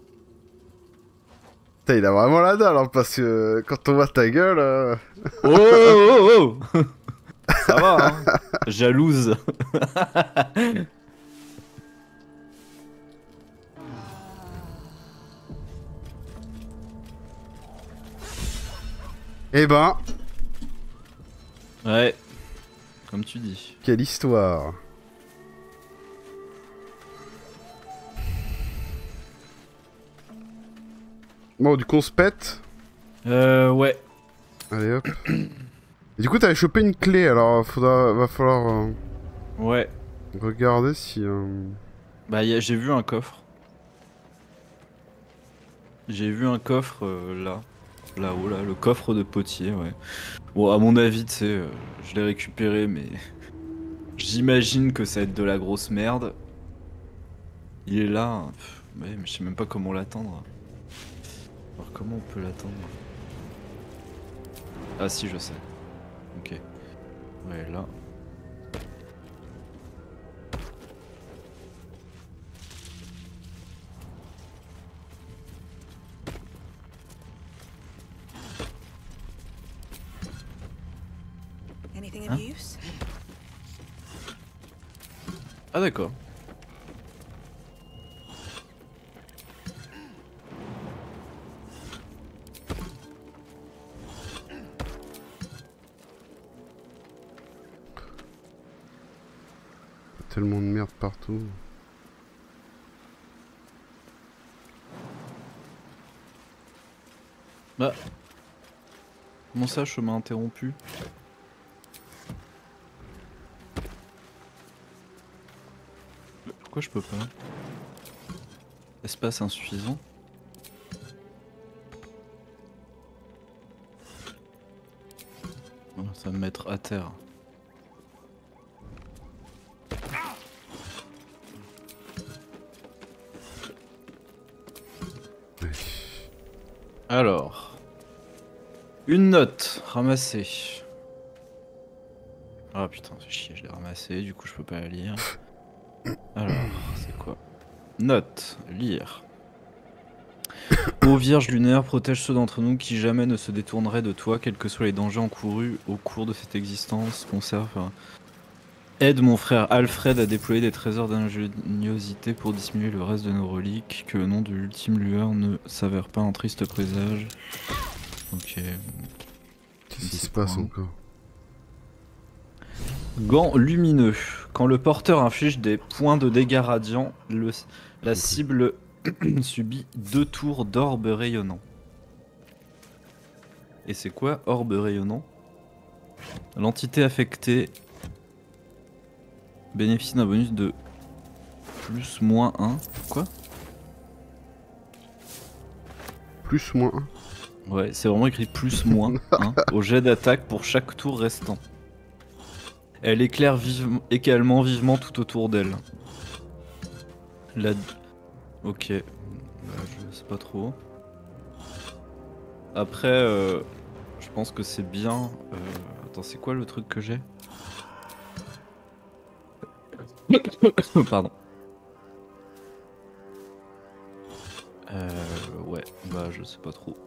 Putain, il a vraiment la dalle, hein, parce que quand on voit ta gueule... Oh, oh, oh. Ça va, hein. Jalouse. Eh ben, Ouais, comme tu dis. quelle histoire. Bon, du coup, on se pète. Ouais. Allez, hop. Et du coup, t'avais chopé une clé, alors va falloir Ouais. regarder si... Bah, j'ai vu un coffre. J'ai vu un coffre là. Là-haut, là, le coffre de potier, ouais. Bon, à mon avis, tu sais, je l'ai récupéré, mais j'imagine que ça va être de la grosse merde. Il est là. Ouais, mais je sais même pas comment l'attendre. Alors, comment on peut l'attendre? Ah, si, je sais. Ok. Ouais, là. Anything Huh? of use? Ah, d'accord. tellement de merde partout. Bah. Comment ça, chemin interrompu? Pourquoi je peux pas? Espace insuffisant. Oh, ça va me mettre à terre. Alors, une note ramassée. Ah putain, c'est chier, je l'ai ramassée, du coup je peux pas la lire. Alors, c'est quoi? Note, lire. Ô Vierge lunaire, protège ceux d'entre nous qui jamais ne se détourneraient de toi, quels que soient les dangers encourus au cours de cette existence. Conserve. Aide mon frère Alfred à déployer des trésors d'ingéniosité pour dissimuler le reste de nos reliques, que le nom de l'ultime lueur ne s'avère pas un triste présage. Ok. Qu'est-ce qui se passe encore? Gant lumineux. Quand le porteur inflige des points de dégâts radiants, la cible subit 2 tours d'orbe rayonnant. Et c'est quoi orbe rayonnant? L'entité affectée bénéficie d'un bonus de +/-1. Quoi? +/-1. Ouais, c'est vraiment écrit +/-1 au jet d'attaque pour chaque tour restant. Elle éclaire également vivement tout autour d'elle. Ok, bah, je sais pas trop. Après, je pense que c'est bien. Attends, c'est quoi le truc que j'ai? Pardon. Ouais, bah je sais pas trop.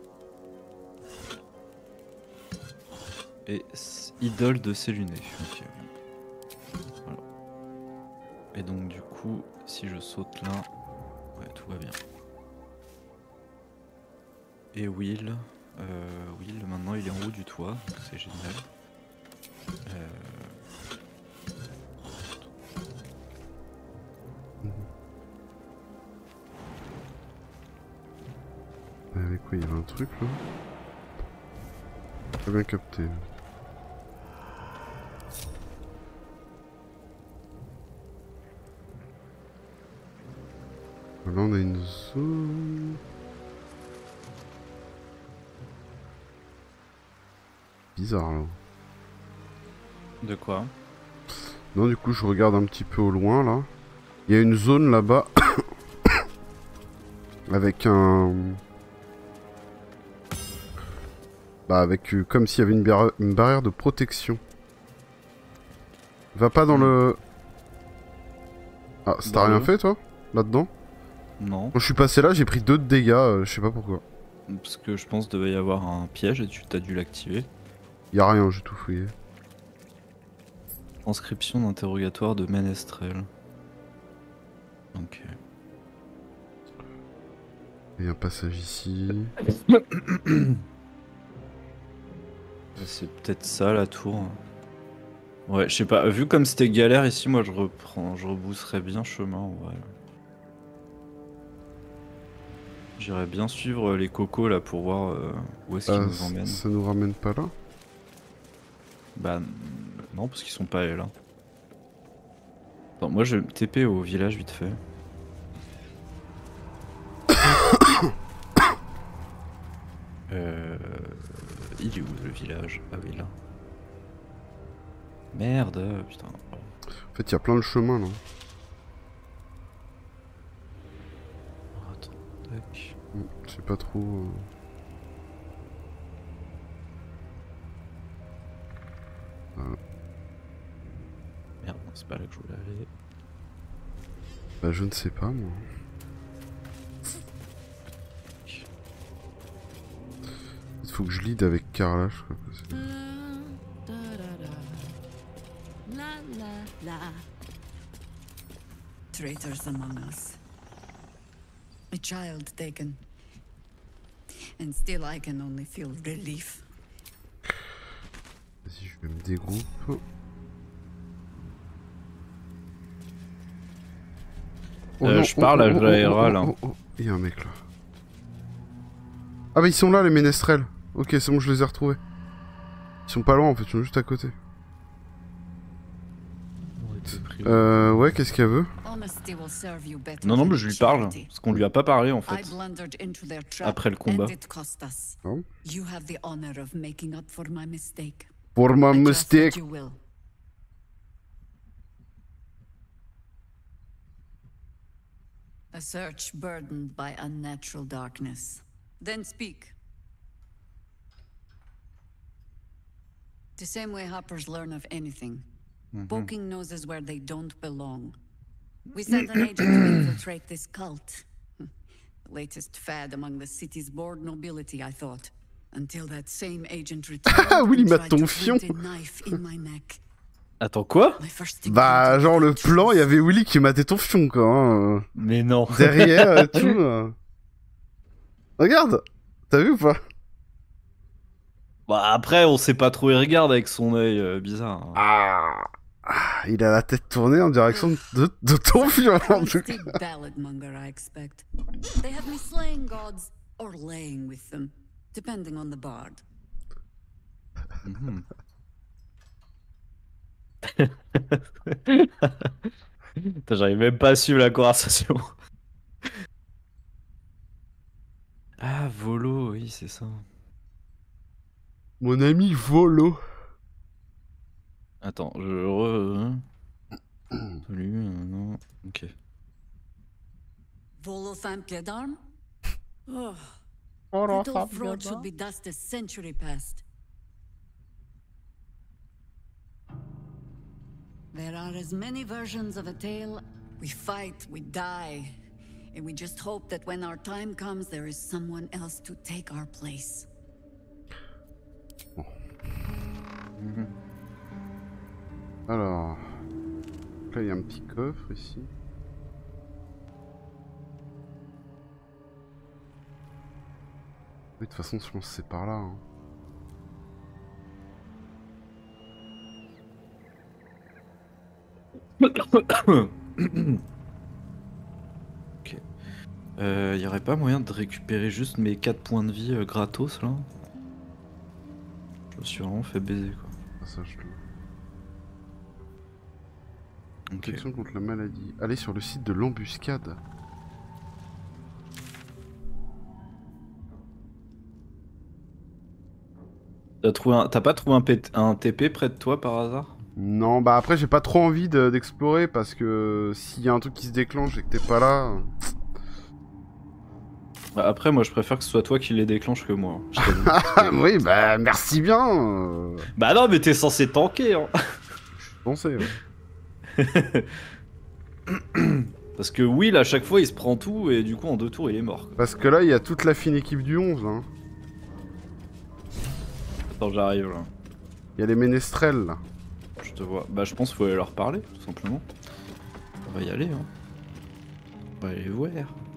Et idole de Séluné. Ok. Voilà. Et donc du coup, si je saute là, ouais, tout va bien. Et Will, Will maintenant il est en haut du toit, donc c'est génial. Avec quoi il y avait un truc là? Pas bien capté. Là on a une zone. Bizarre là. De quoi? Non, du coup je regarde un petit peu au loin là. Il y a une zone là-bas avec un... Bah avec comme s'il y avait une barrière de protection. Va pas dans le... Ah, ça t'a rien fait toi? Là-dedans? Non. Quand je suis passé là, j'ai pris 2 de dégâts, je sais pas pourquoi. Parce que je pense qu'il devait y avoir un piège et tu t'as dû l'activer. Y'a rien, j'ai tout fouillé. Transcription d'interrogatoire de Ménestrel. Ok. Il y a un passage ici. C'est peut-être ça la tour. Ouais, je sais pas. Vu comme c'était galère ici, moi je rebousserais bien chemin en vrai. J'irais bien suivre les cocos là pour voir où est-ce qu'ils nous emmènent. Ça nous ramène pas là? Bah non, parce qu'ils sont pas là. Attends, moi je vais me TP au village vite fait. Il est où le village? Ah oui là. Merde, putain. En fait, il y a plein de chemins là. Attends, tac. Je sais pas trop. Merde, c'est pas là que je voulais aller. Bah, je ne sais pas moi. Il faut que je lead avec Carla, je crois. La la la. Traitors among us. A child taken. And still I can only feel relief. Vas-y, je vais me dégroupe. Oh non, je parle à Jaira là. Il y a un mec là. Ah bah ils sont là les ménestrels. Ok, c'est bon, je les ai retrouvés. Ils sont pas loin en fait, ils sont juste à côté. Ouais, qu'est-ce qu'elle veut? Non, non, mais je lui parle. Parce qu'on lui a pas parlé en fait. Après le combat. Oh. For my mistake. Pour ma mistake. A search burdened by unnatural darkness. Then speak. The same way hoppers learn of anything. Poking noses where they don't belong. We sent an agent to infiltrate this cult. The latest fad among the city's bored nobility, I thought. Until that same agent returned and tried to plant a knife in my neck. Attends, quoi? Bah, genre le plan, il y avait Willy qui matait ton fion, quoi. Hein. Mais non. Derrière et tout. Regarde, t'as vu ou pas? Bah après, on sait pas trop, il regarde avec son œil bizarre. Ah, il a la tête tournée en direction de ton fion, en tout cas. They have me slaying gods or laying with them, depending on the bard. J'arrive même pas à suivre la conversation. Ah, Volo, oui, c'est ça. Mon ami Volo. Attends, je Salut, non, ok. Volo pied d'armes? Oh, that old fraud should be dust a century past. There are as many versions of a tale. We fight, we die, and we just hope that when our time comes, there is someone else to take our place. Alors, là il y a un petit coffre ici. Oui, de toute façon, je pense que c'est par là. Hein. Ok. Y aurait pas moyen de récupérer juste mes 4 points de vie gratos là? Je me suis vraiment fait baiser quoi. Ah, ça, je le... Ok. Protection contre la maladie. Allez sur le site de l'embuscade. T'as pas trouvé un TP près de toi par hasard? Non, bah après j'ai pas trop envie d'explorer parce que s'il y a un truc qui se déclenche et que t'es pas là... Bah après moi je préfère que ce soit toi qui les déclenche que moi. Oui, bah merci bien. Bah non mais t'es censé tanker hein. Je pensais, ouais. Parce que Will à chaque fois il se prend tout et du coup en 2 tours il est mort. Parce que là il y a toute la fine équipe du 11 hein. Attends j'arrive là. Il y a les ménestrels là. Je te vois. Bah je pense qu'il faut aller leur parler tout simplement. On va y aller hein. On va aller les voir.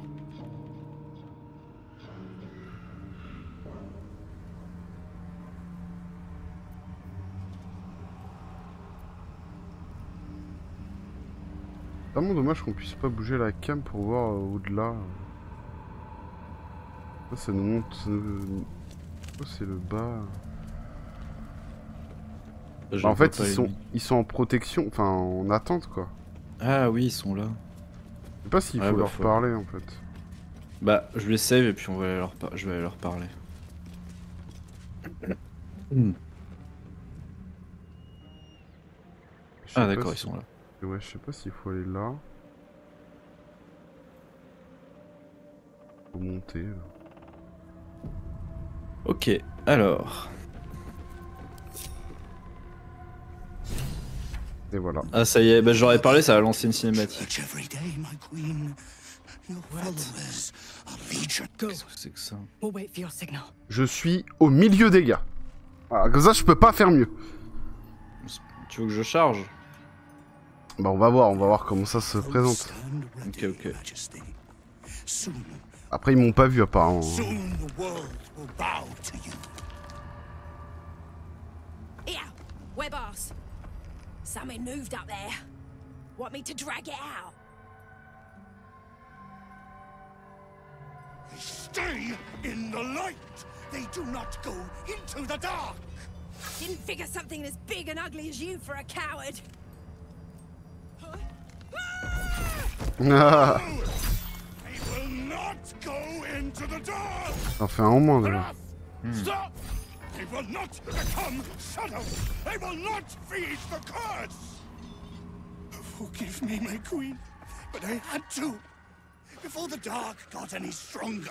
C'est vraiment dommage qu'on puisse pas bouger la cam pour voir au-delà. Ça nous montre... c'est le bas. Bah, en fait ils sont en protection, enfin en attente quoi. Ah oui ils sont là. Je sais pas s'il faut leur parler en fait. Bah je les save et puis on va aller je vais aller leur parler. Ah d'accord ils sont là. Ouais, je sais pas s'il faut aller là. Faut monter là. Ok, alors. Et voilà. Ah ça y est, bah j'aurais parlé, ça va lancer une cinématique. Qu'est-ce que c'est que ça? Je suis au milieu des gars. Voilà, comme ça je peux pas faire mieux. Tu veux que je charge? Bah on va voir comment ça se présente. Ok ok. Après ils m'ont pas vu apparemment. Here, web ass. Something moved up there. Want me to drag it out? stay in the light. They do not go into the dark. Didn't figure something as big and ugly as you for a coward. Ah. They will not go into the dark. Ça en fait un au moins déjà. Stop! They will not become shadows. They will not feed the curse. Forgive me, my queen, but I had to. Before the dark got any stronger.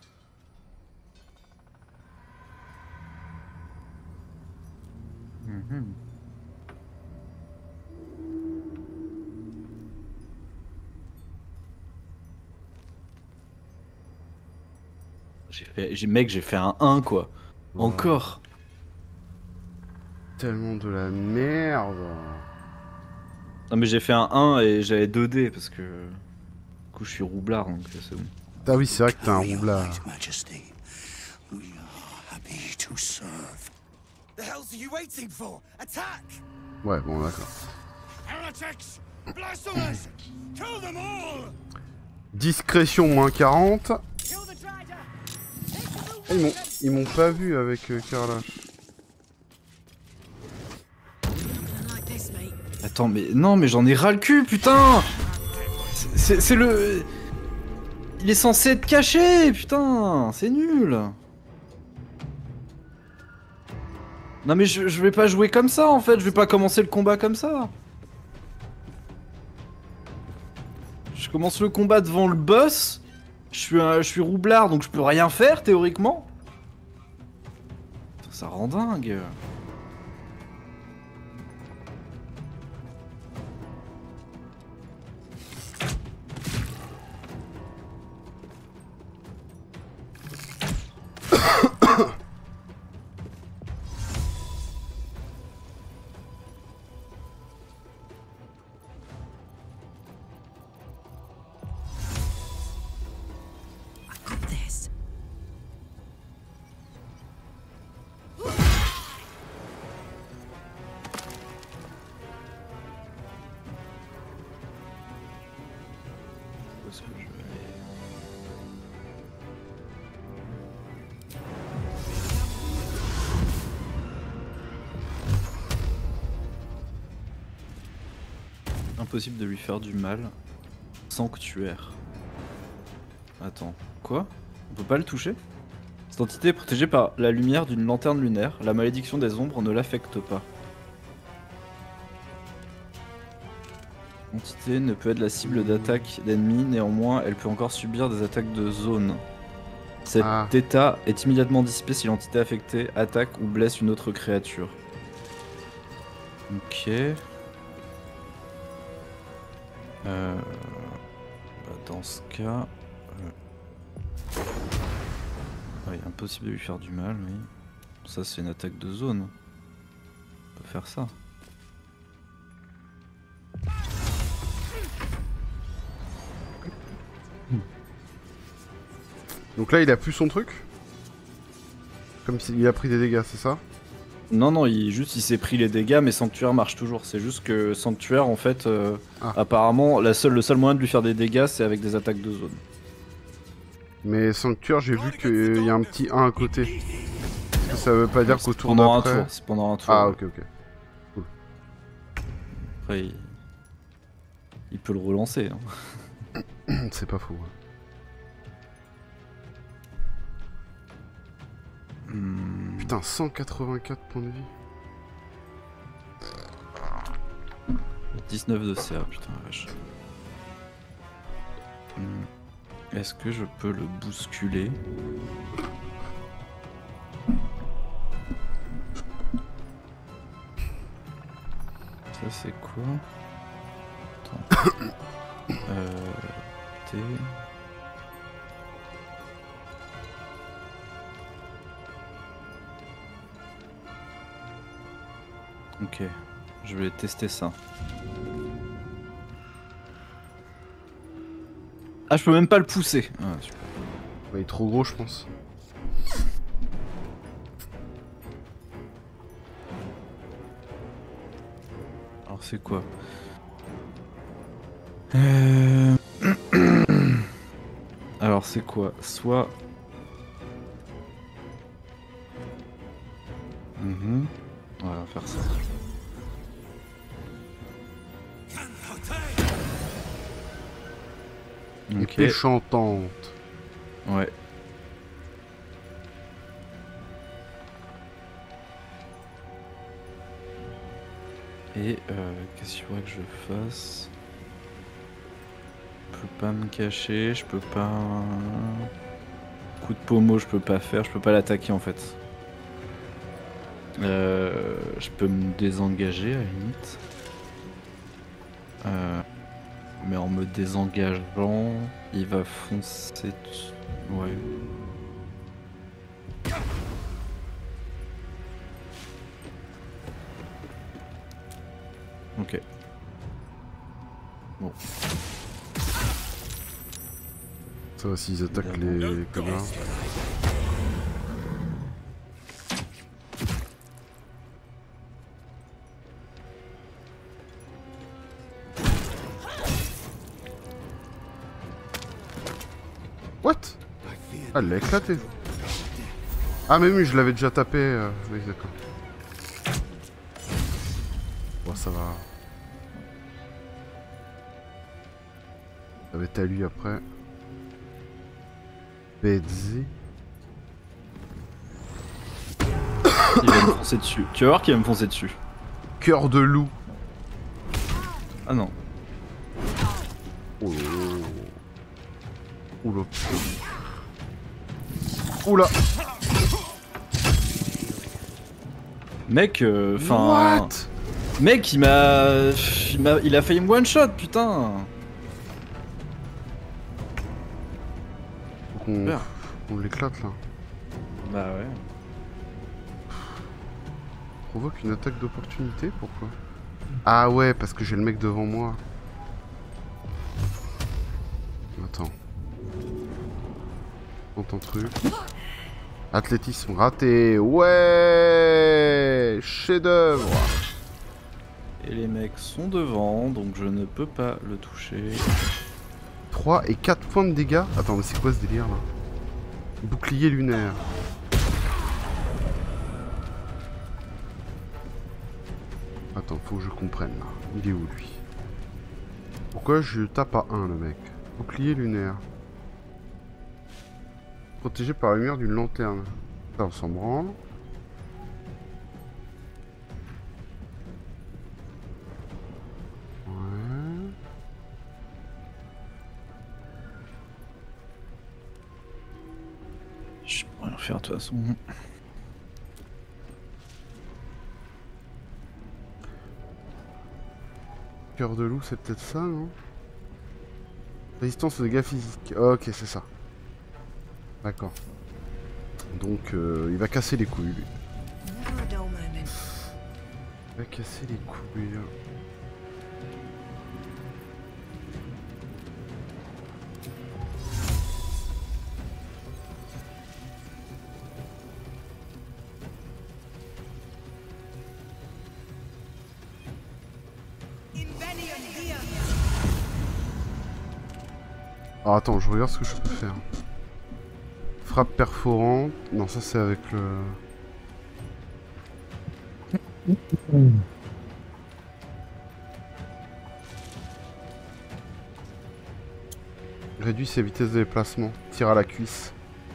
J'ai fait un 1 quoi. Ouais. Encore. Tellement de la merde. Non mais j'ai fait un 1 et j'avais 2D parce que... Du coup je suis roublard donc c'est bon. Ah oui, c'est vrai que t'es un roublard. Majesty, we are happy to serve. The hell's are you waiting for? Attack! Ouais, bon, d'accord. Heretics! Blasphemers! Kill them all! Discrétion moins 40. Ils m'ont pas vu avec Karlash. Attends mais... Non mais j'en ai ras le cul putain. C'est le... Il est censé être caché putain. C'est nul. Non mais je vais pas jouer comme ça en fait. Je vais pas commencer le combat comme ça. Je commence le combat devant le boss. Je suis roublard donc je peux rien faire théoriquement. Ça rend dingue. Impossible de lui faire du mal. Sanctuaire. Attends, quoi? On peut pas le toucher? Cette entité est protégée par la lumière d'une lanterne lunaire. La malédiction des ombres ne l'affecte pas. L'entité ne peut être la cible d'attaque d'ennemis, néanmoins elle peut encore subir des attaques de zone. Cet état est immédiatement dissipé si l'entité affectée attaque ou blesse une autre créature. Ok. Dans ce cas... Ouais, impossible de lui faire du mal, oui. Ça c'est une attaque de zone. On peut faire ça. Donc là il a plus son truc? Comme s'il a pris des dégâts, c'est ça? Non, non, il s'est pris les dégâts, mais Sanctuaire marche toujours. C'est juste que Sanctuaire, en fait, apparemment, le seul moyen de lui faire des dégâts, c'est avec des attaques de zone. Mais Sanctuaire, j'ai vu qu'il y a un petit 1 à côté. Est-ce que ça veut pas dire qu'au tour pendant d'après... un tour, c'est pendant un tour. Ah, ouais. ok, ok. Cool. Après, il peut le relancer. Hein. C'est pas faux. Putain, 184 points de vie. 19 de CA, putain la vache. Est-ce que je peux le bousculer? Ça c'est quoi? Attends. T... Ok, je vais tester ça. Ah, je peux même pas le pousser. Ah, super. Bah, il est trop gros, je pense. Alors, c'est quoi? Alors, c'est quoi? Soit Ouais, on va faire ça. Épée chantante. Ouais. Et qu'est-ce qu'il faudrait que je fasse? Je peux pas me cacher, je peux pas... Coup de pommeau, je peux pas faire, je peux pas l'attaquer en fait. Je peux me désengager à la limite. Mais en me désengageant, il va foncer dessus. Ouais. Ok. Bon. Ça va s'ils attaquent les connards. What? Ah, elle l'a éclaté. Ah, mais oui, je l'avais déjà tapé. Oui, d'accord. Bon, ça va. Ça va être à lui après. Bedzi. Il va me foncer dessus. Tu vas voir qu'il va me foncer dessus. Cœur de loup. Ah non. Oh. Oula. Oula. Mec, enfin. Mec, il a failli me one shot, putain. Faut qu'on l'éclate là. Bah ouais. Provoque une attaque d'opportunité, pourquoi? Ah ouais, parce que j'ai le mec devant moi. Attends. Prends ton truc. Athlétisme raté. Ouais, chef-d'œuvre. Et les mecs sont devant, donc je ne peux pas le toucher. 3 et 4 points de dégâts. Attends, mais c'est quoi ce délire là? Bouclier lunaire. Attends, faut que je comprenne là. Il est où lui? Pourquoi je tape à 1 le mec? Bouclier lunaire. Protégé par la lumière d'une lanterne. Ça, on s'en branle. Ouais. Je peux rien faire de toute façon. Cœur de loup, c'est peut-être ça, non? Résistance aux dégâts physiques. Ok, c'est ça. D'accord. Donc, il va casser les couilles, lui. Il va casser les couilles. Alors attends, je regarde ce que je peux faire. Frappe perforante. Non, ça c'est avec le... Réduit ses vitesses de déplacement. Tire à la cuisse.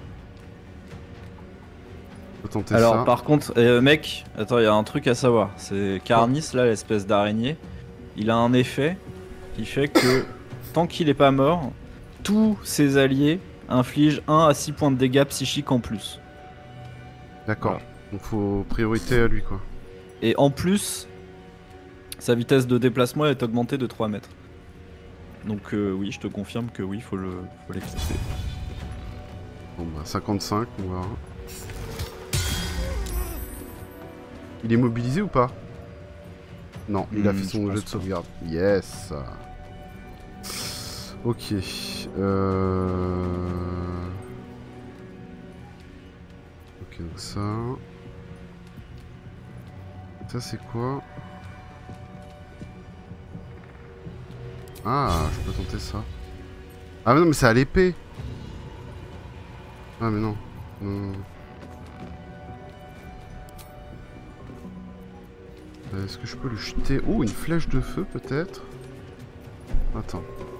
Faut tenter alors, ça. par contre, mec, attends, il y a un truc à savoir. C'est Carnis, là, l'espèce d'araignée. Il a un effet qui fait que tant qu'il est pas mort, tous ses alliés infligent 1 à 6 points de dégâts psychiques en plus. D'accord. Voilà. Donc faut priorité à lui quoi. Et en plus, sa vitesse de déplacement est augmentée de 3 mètres. Donc oui, je te confirme que oui, faut l'éclipser. Bon bah 55, on va voir. Il est mobilisé ou pas? Non, il a fait son jet de sauvegarde. Yes. Ok. Ok, donc ça. Ça c'est quoi? Ah, je peux tenter ça. Ah mais non, mais c'est à l'épée. Ah mais non. Non. Est-ce que je peux lui jeter... Oh, une flèche de feu peut-être? Attends.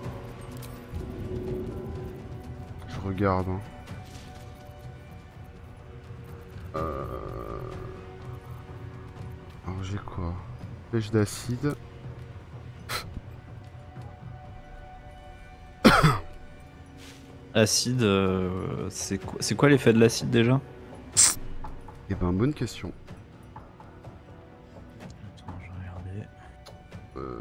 Je regarde. Hein. Alors j'ai quoi? Flèche d'acide. Acide, c'est quoi l'effet de l'acide déjà? Eh ben, bonne question. Attends, je vais regarder.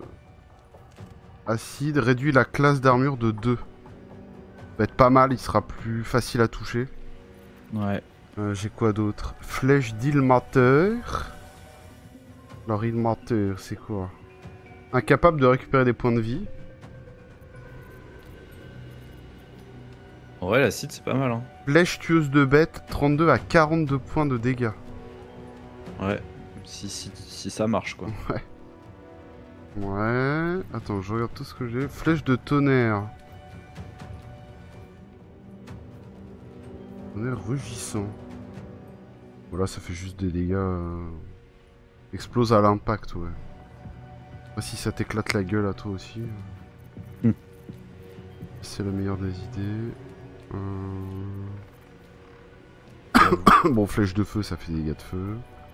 Acide réduit la classe d'armure de 2. Ça va être pas mal, il sera plus facile à toucher. Ouais. J'ai quoi d'autre? Flèche d'ilmateur. Alors, ilmateur, c'est quoi? Incapable de récupérer des points de vie. Ouais, l'acide c'est pas mal. Hein. Flèche tueuse de bêtes, 32 à 42 points de dégâts. Ouais, si ça marche quoi. Ouais. Ouais. Attends, je regarde tout ce que j'ai. Flèche de tonnerre. Tonnerre rugissant. Voilà, ça fait juste des dégâts. Explose à l'impact, ouais. Ah, si ça t'éclate la gueule à toi aussi. C'est la meilleure des idées. Bon, flèche de feu, ça fait des dégâts de feu.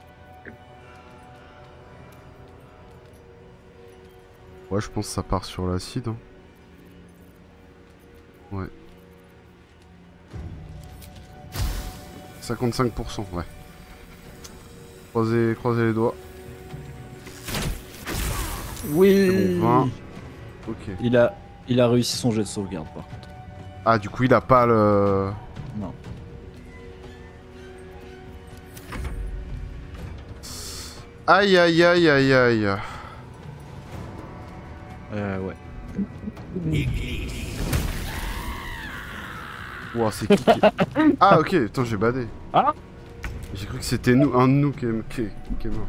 Ouais, je pense que ça part sur l'acide. Hein. Ouais. 55%, ouais. Croisez les doigts. Oui. Bon, 20. Ok. Il a réussi son jet de sauvegarde par contre. Ah, du coup, il a pas le... Non. Aïe, aïe, aïe, aïe, aïe. Ouais. Wow, c'est qui Ah, ok, attends, j'ai badé. Ah. J'ai cru que c'était un de nous qui est mort.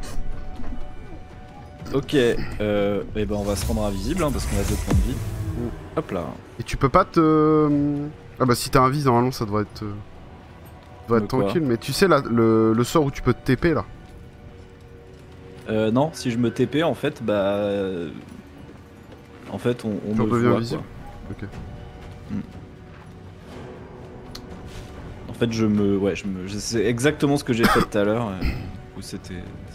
Ok, et ben on va se rendre invisible hein, parce qu'on a 2 points de vie. Hop là. Et tu peux pas te... Ah bah si t'as un vise, normalement ça devrait être... tranquille, mais tu sais là, le sort où tu peux te TP là. Non, si je me TP en fait, bah... En fait on tu me deviens voit, invisible. quoi. Ok. En fait c'est exactement ce que j'ai fait tout à l'heure. Où c'était...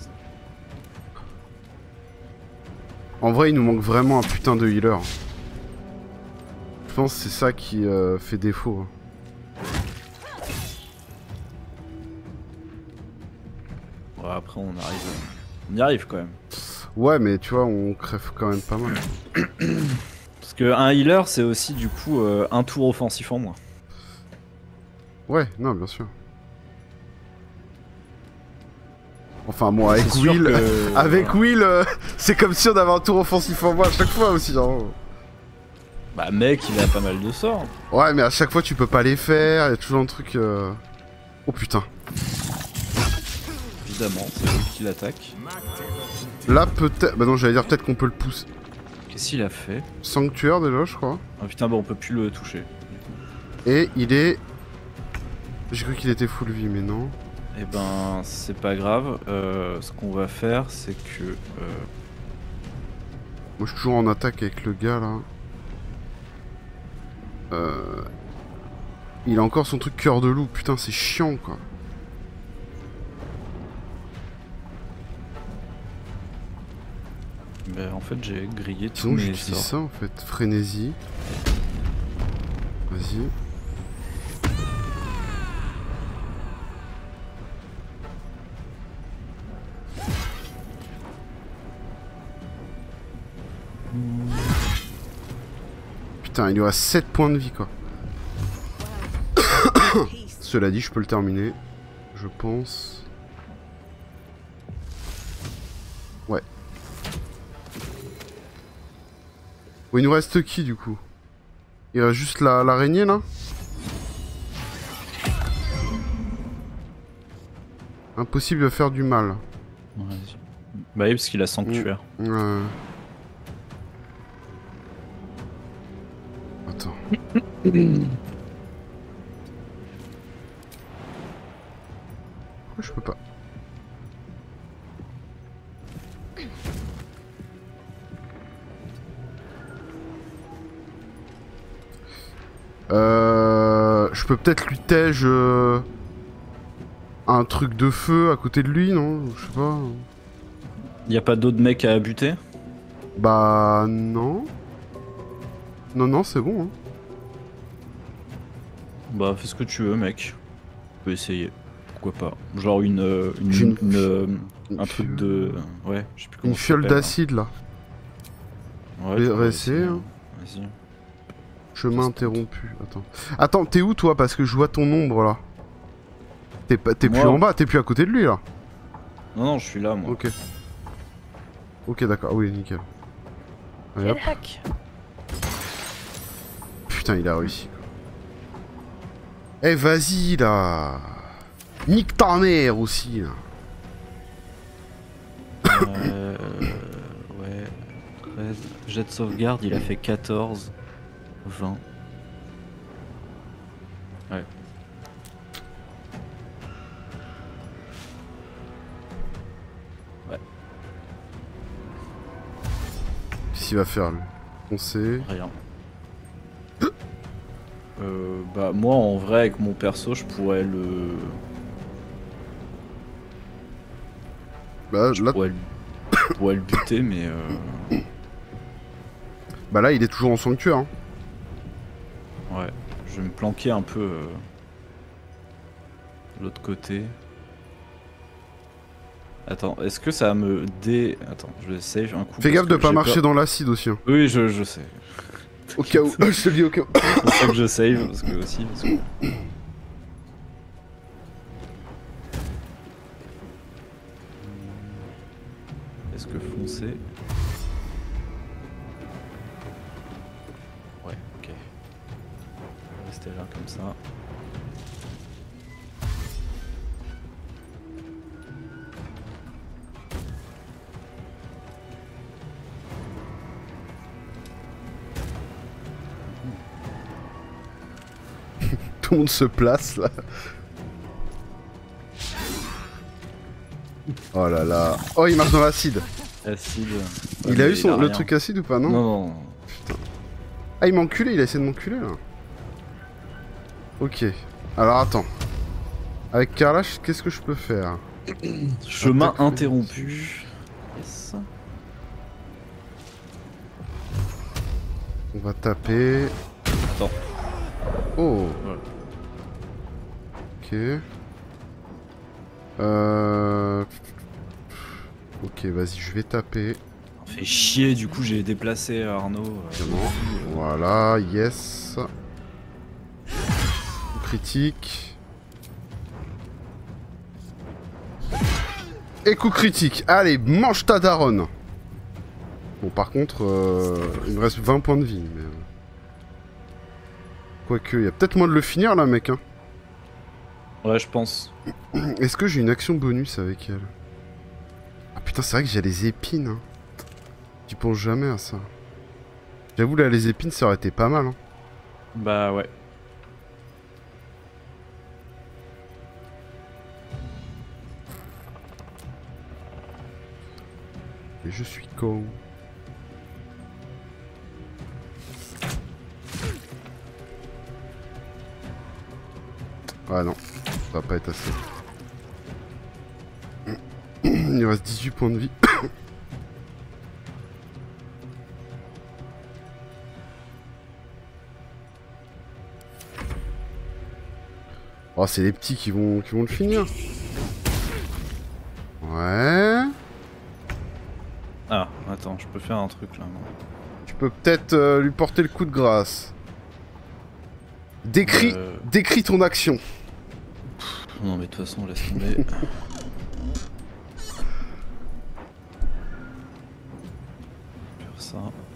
En vrai il nous manque vraiment un putain de healer. Je pense que c'est ça qui fait défaut. Ouais, après on y arrive quand même. Ouais mais tu vois on crève quand même pas mal. Parce que un healer c'est aussi du coup un tour offensif en moins. Ouais, non bien sûr. Enfin moi avec Will, avec Will, c'est comme si on avait un tour offensif en moins à chaque fois aussi. Hein. Bah mec il a pas mal de sorts. Ouais mais à chaque fois tu peux pas les faire, il y a toujours un truc... Oh putain. Évidemment, c'est lui qui l'attaque. Là peut-être... Bah non j'allais dire peut-être qu'on peut le pousser. Qu'est-ce qu'il a fait? Sanctuaire déjà je crois. Ah putain bah on peut plus le toucher. Et il est... J'ai cru qu'il était full vie mais non. Eh ben c'est pas grave, ce qu'on va faire c'est que... Moi je suis toujours en attaque avec le gars là. Il a encore son truc cœur de loup, putain c'est chiant quoi. Bah en fait j'ai grillé tous Sinon mes j'utilise sorts. ça en fait, frénésie. Vas-y. Putain, il lui reste 7 points de vie quoi. Cela dit, je peux le terminer. Je pense. Ouais. Bon, il nous reste qui du coup? Il reste juste l'araignée là? Impossible de faire du mal. Ouais, bah oui parce qu'il a sanctuaire. Ouais. Attends. Pourquoi je peux pas? peux peut-être lui tège un truc de feu à côté de lui, non? Je sais pas. Y a pas d'autres mecs à buter? Bah non. Non, c'est bon. Hein. Bah fais ce que tu veux, mec. On peut essayer. Pourquoi pas. Genre un truc de... Ouais, je sais plus comment une ça fiole s'appelle, d'acide là. Ouais, tu peux Réessayer. Hein. Vas-y. Chemin interrompu. Attends, t'es où toi? Parce que je vois ton ombre là. T'es plus en bas, t'es plus à côté de lui là. Non, je suis là moi. Ok. Ok, d'accord. Oui, nickel. Allez, hop. Putain, il a réussi. Eh, vas-y là. Nique ta mère aussi là. Ouais. 13. Jet de sauvegarde, il a fait 14. 20. Ouais. Qu'est-ce qu'il va faire lui? Foncer. Rien. Bah moi en vrai avec mon perso je pourrais le... Bah je là... pourrais le buter mais Bah là il est toujours en sanctuaire. Hein. Ouais, je vais me planquer un peu de l'autre côté. Attends, est-ce que ça va me Attends, je vais save un coup. Fais gaffe de pas marcher dans l'acide aussi. Hein. Oui, je sais. Au cas où, je te le dis au cas où. C'est pour ça que je save, parce que... Est-ce que foncer... Ouais, ok. On va rester là comme ça. Tout le monde se place là. Oh là là. Oh, il marche dans l'acide. Acide. Il a eu le truc acide ou pas? Non. Non. Putain. Ah, il m'a enculé, il a essayé de m'enculer là. Ok. Alors attends. Avec Carlash, qu'est-ce que je peux faire? Chemin interrompu. Yes. On va taper. Attends. Oh. Voilà. Ok. Ok, vas-y, je vais taper. Fait chier, du coup j'ai déplacé Arnaud. Voilà, yes. Critique. Et coup critique. Allez, mange ta daronne. Bon, par contre, il me reste 20 points de vie. Mais... Quoique, il y a peut-être moyen de le finir là, mec. Hein. Ouais, je pense. Est-ce que j'ai une action bonus avec elle? Ah putain, c'est vrai que j'ai les épines. Hein. J'y pense jamais à ça. J'avoue, là, les épines, ça aurait été pas mal. Hein. Bah ouais. Et je suis con. Ah non, ça va pas être assez. Il reste 18 points de vie. Oh, c'est les petits qui vont le finir. Ouais. Ah, attends, je peux faire un truc là. Non. Tu peux peut-être lui porter le coup de grâce. Décris ton action. Non mais de toute façon, laisse tomber. Faire ça.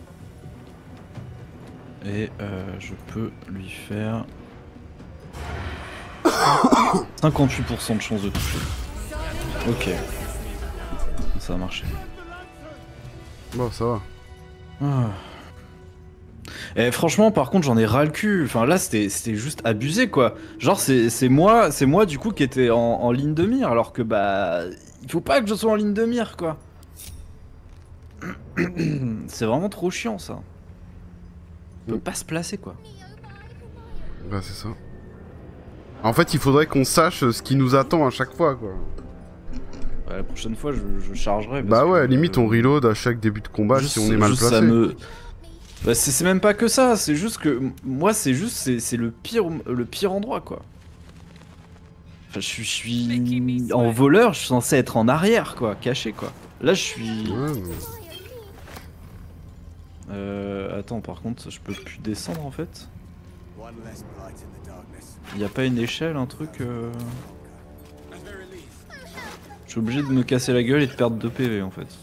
Et je peux lui faire 58% de chance de toucher. Ok. Ça a marché. Bon, ça va. Ah. Et franchement, par contre, j'en ai ras le cul. Enfin, là, c'était juste abusé, quoi. Genre, c'est moi du coup, qui était en ligne de mire, alors que, bah, il faut pas que je sois en ligne de mire, quoi. C'est vraiment trop chiant, ça. On peut pas se placer, quoi. Bah, c'est ça. En fait, il faudrait qu'on sache ce qui nous attend à chaque fois, quoi. Ouais, la prochaine fois, je chargerai. Bah ouais, limite on reload à chaque début de combat si on est mal placé. Ça bah, c'est même pas que ça, c'est juste que moi c'est le pire endroit quoi. Enfin, je suis en voleur, je suis censé être en arrière quoi, caché quoi. Là je suis. Ouais, Attends, par contre, je peux plus descendre en fait. Y a pas une échelle, un truc Je suis obligé de me casser la gueule et de perdre 2 PV en fait.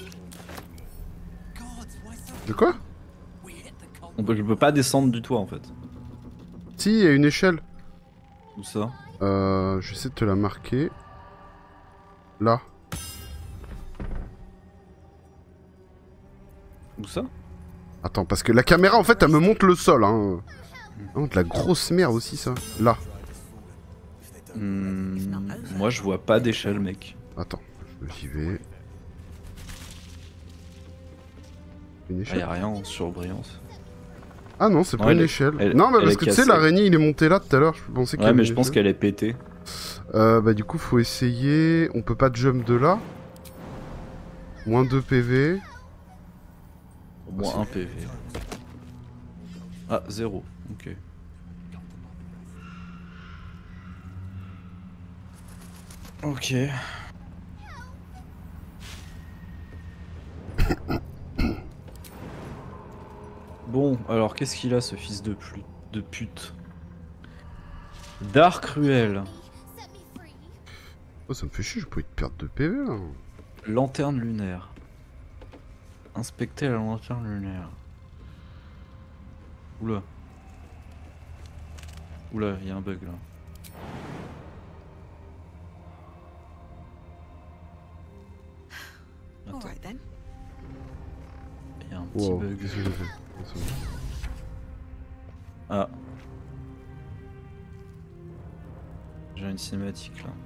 De quoi? Je peux pas descendre du toit en fait. Si, il y a une échelle. Où ça? Je vais essayer de te la marquer. Là. Où ça? Attends, parce que la caméra en fait elle me montre le sol hein. Oh, de la grosse merde aussi ça. Là. Moi je vois pas d'échelle mec. Attends, j'y vais. Une échelle? Y'a rien en surbrillance. Ah non, c'est pas une échelle. Non, mais parce que tu sais, l'araignée il est monté là tout à l'heure. Je pensais ouais, mais je pense qu'elle est pétée. Bah, du coup, faut essayer. On peut pas jump de là. Moins 2 PV. Au moins 1 PV. Ah, 0. Ok. Ok. Bon, alors qu'est-ce qu'il a ce fils de pute? D'art cruel. Oh, ça me fait chier, je peux te perdre 2 PV là. Lanterne lunaire. Inspecter la lanterne lunaire. Oula. Oula, il y a un bug là. Attends. Il y a un petit bug. Qu'est-ce que j'ai fait? Ah. J'ai une cinématique là.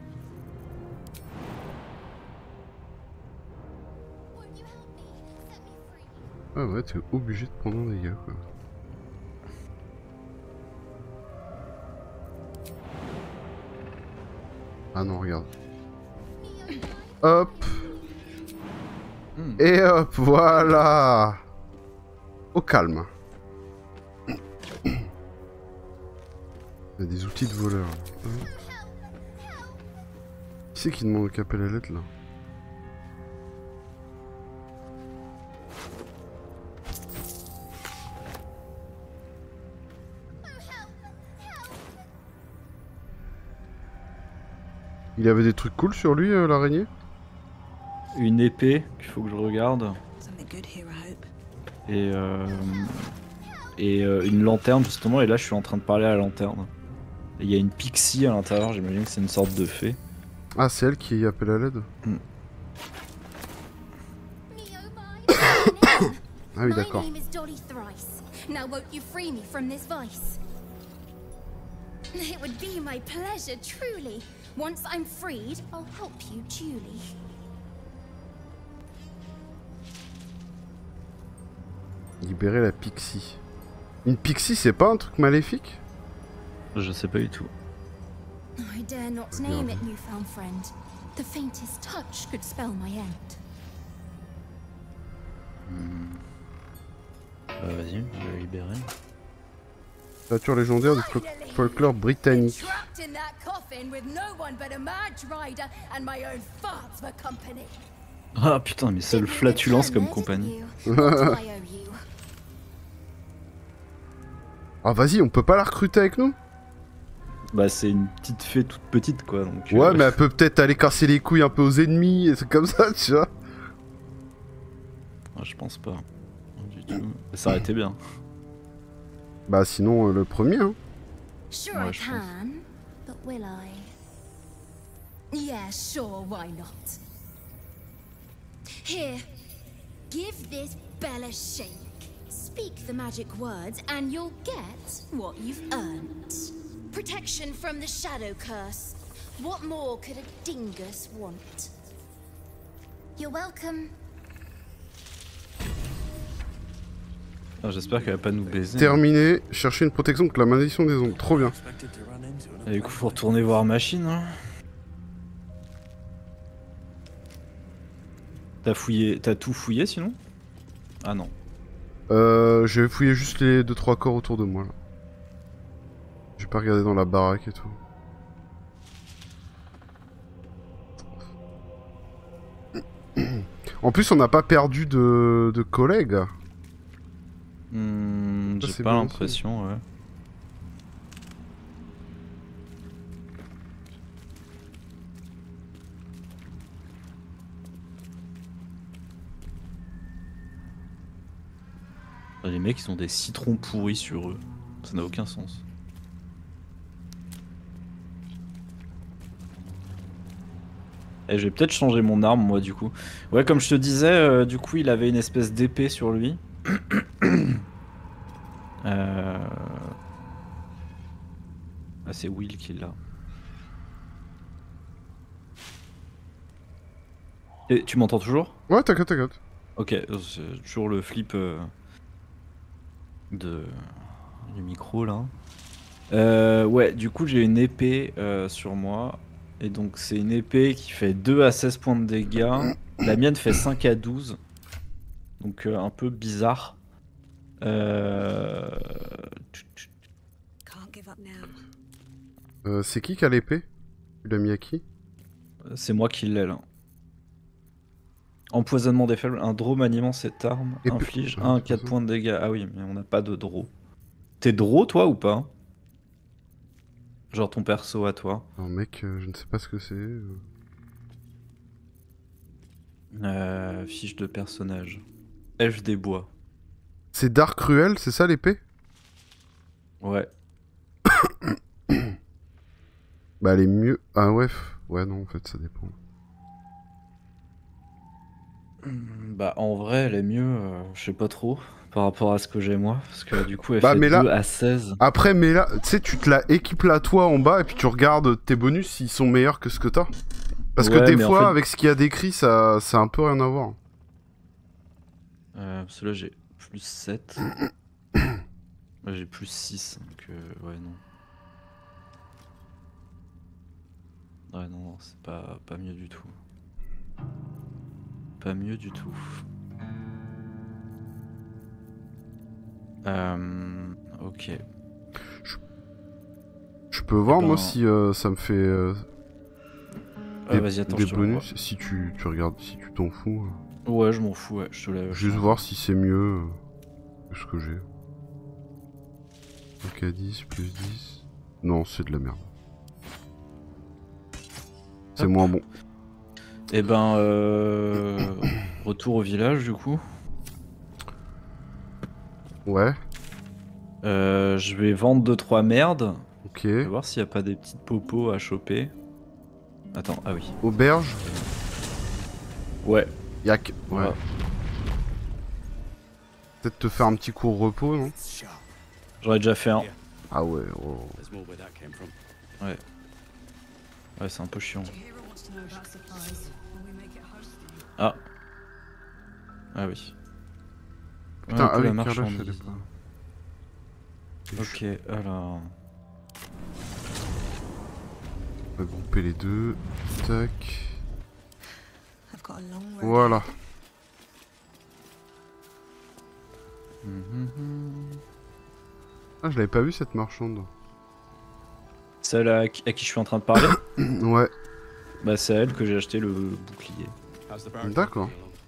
Ah ouais, t'es obligé de prendre un dégât quoi. Ah non, regarde. Hop. Et hop, voilà. Au calme. Il y a des outils de voleur. Qui c'est qui demande au capel à lettre là? Il avait des trucs cool sur lui, l'araignée? Une épée qu'il faut que je regarde. Et une lanterne justement, et là je suis en train de parler à la lanterne. Et il y a une pixie à l'intérieur, j'imagine que c'est une sorte de fée. Ah, c'est elle qui appelle à l'aide? Ah oui, d'accord. Now won't you free me from this vice? It would be my pleasure, truly. Once I'm freed, I'll help you duly. Libérer la pixie. Une pixie, c'est pas un truc maléfique? Je sais pas du tout. I dare not name it, newfound friend. The faintest touch could spell my end. Vas-y, je vais libérer. Créature légendaire du folklore britannique. Ah putain, mais seule flatulence comme compagnie. Ah vas-y, on peut pas la recruter avec nous? Bah c'est une petite fée toute petite quoi donc... Ouais mais elle peut peut-être aller casser les couilles un peu aux ennemis et c'est comme ça tu vois. Ah, je pense pas. Du tout. Ça aurait été bien. Bah sinon le premier hein. Sure I can, but will I? Yeah, sure, why not? Here, give this bell a shake. Speak the magic words and you'll get what you've earned. Protection from the shadow curse. What more could a dingus want? You're welcome. Ah, j'espère qu'elle va pas nous baiser. Terminé. Chercher une protection contre la malédiction des ombres. Trop bien. Et du coup, faut retourner voir Machine. Hein. T'as tout fouillé sinon? Ah non. J'ai fouillé juste les 2-3 corps autour de moi là. J'ai pas regardé dans la baraque et tout. En plus, on n'a pas perdu de collègues. J'ai pas l'impression, ouais. Les mecs, ils ont des citrons pourris sur eux. Ça n'a aucun sens. Et je vais peut-être changer mon arme, moi, du coup. Ouais, comme je te disais, du coup, il avait une espèce d'épée sur lui. Ah, c'est Will qui l'a. Et tu m'entends toujours? Ouais, t'inquiète, t'inquiète. Ok, c'est toujours le flip du micro là. Ouais, du coup j'ai une épée sur moi. Et donc c'est une épée qui fait 2 à 16 points de dégâts. La mienne fait 5 à 12. Donc un peu bizarre. C'est qui a l'épée? Tu l'as mis à qui? C'est moi qui l'ai là. Empoisonnement des faibles, un draw maniement cette arme inflige 1 à 4 points de dégâts. Ah oui, mais on n'a pas de draw. T'es draw toi ou pas? Genre ton perso à toi? Non mec, je ne sais pas ce que c'est. Fiche de personnage. Elfe des bois. C'est Dark Cruel, c'est ça l'épée? Ouais. Bah elle est mieux... Ah ouais, ouais non en fait ça dépend. Bah en vrai elle est mieux, je sais pas trop, par rapport à ce que j'ai moi, parce que du coup elle bah, fait mais 2 là... à 16. Après mais là, tu sais tu te la équipes là toi en bas et puis tu regardes tes bonus s'ils sont meilleurs que ce que t'as. Parce que des fois en fait... avec ce qu'il y a décrit ça a un peu rien à voir. Parce que là j'ai plus 7. Là j'ai plus 6, donc ouais non. Ouais non, c'est pas mieux du tout. Pas mieux du tout. Ok. Je peux voir moi si ça me fait des bonus si tu regardes, si tu t'en fous. Ouais, je m'en fous, ouais, je te lève. Juste voir si c'est mieux que ce que j'ai. Ok, 10 plus 10. Non, c'est de la merde. C'est moins bon. Et ben, retour au village du coup. Ouais. Je vais vendre 2-3 merdes. Ok. Je vais voir s'il n'y a pas des petites popos à choper. Attends, ah oui. Auberge. Ouais. Yak. Ouais. Voilà. Peut-être te faire un petit court repos, non? J'aurais déjà fait un. Ah ouais, oh. Ouais. Ouais, c'est un peu chiant. Ah. Ah oui. Putain, ouais, ah oui, la marchandise. Pas. Ok, alors... On va grouper les deux. Tac. Voilà. Ah, je l'avais pas vu cette marchande. Celle à qui je suis en train de parler? Ouais. Bah c'est à elle que j'ai acheté le bouclier. D'accord.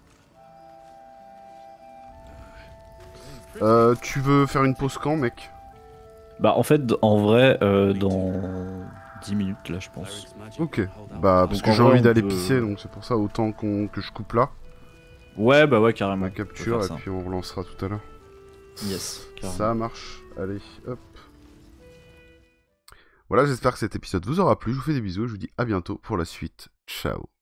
Tu veux faire une pause quand, mec? Bah en fait, en vrai, dans 10 minutes là, je pense. Ok. Bah parce que j'ai envie d'aller pisser, donc c'est pour ça autant que je coupe là. Ouais, bah ouais, carrément. La capture et puis on relancera tout à l'heure. Yes, carrément. Ça marche. Allez, hop. Voilà, j'espère que cet épisode vous aura plu. Je vous fais des bisous et je vous dis à bientôt pour la suite. Ciao.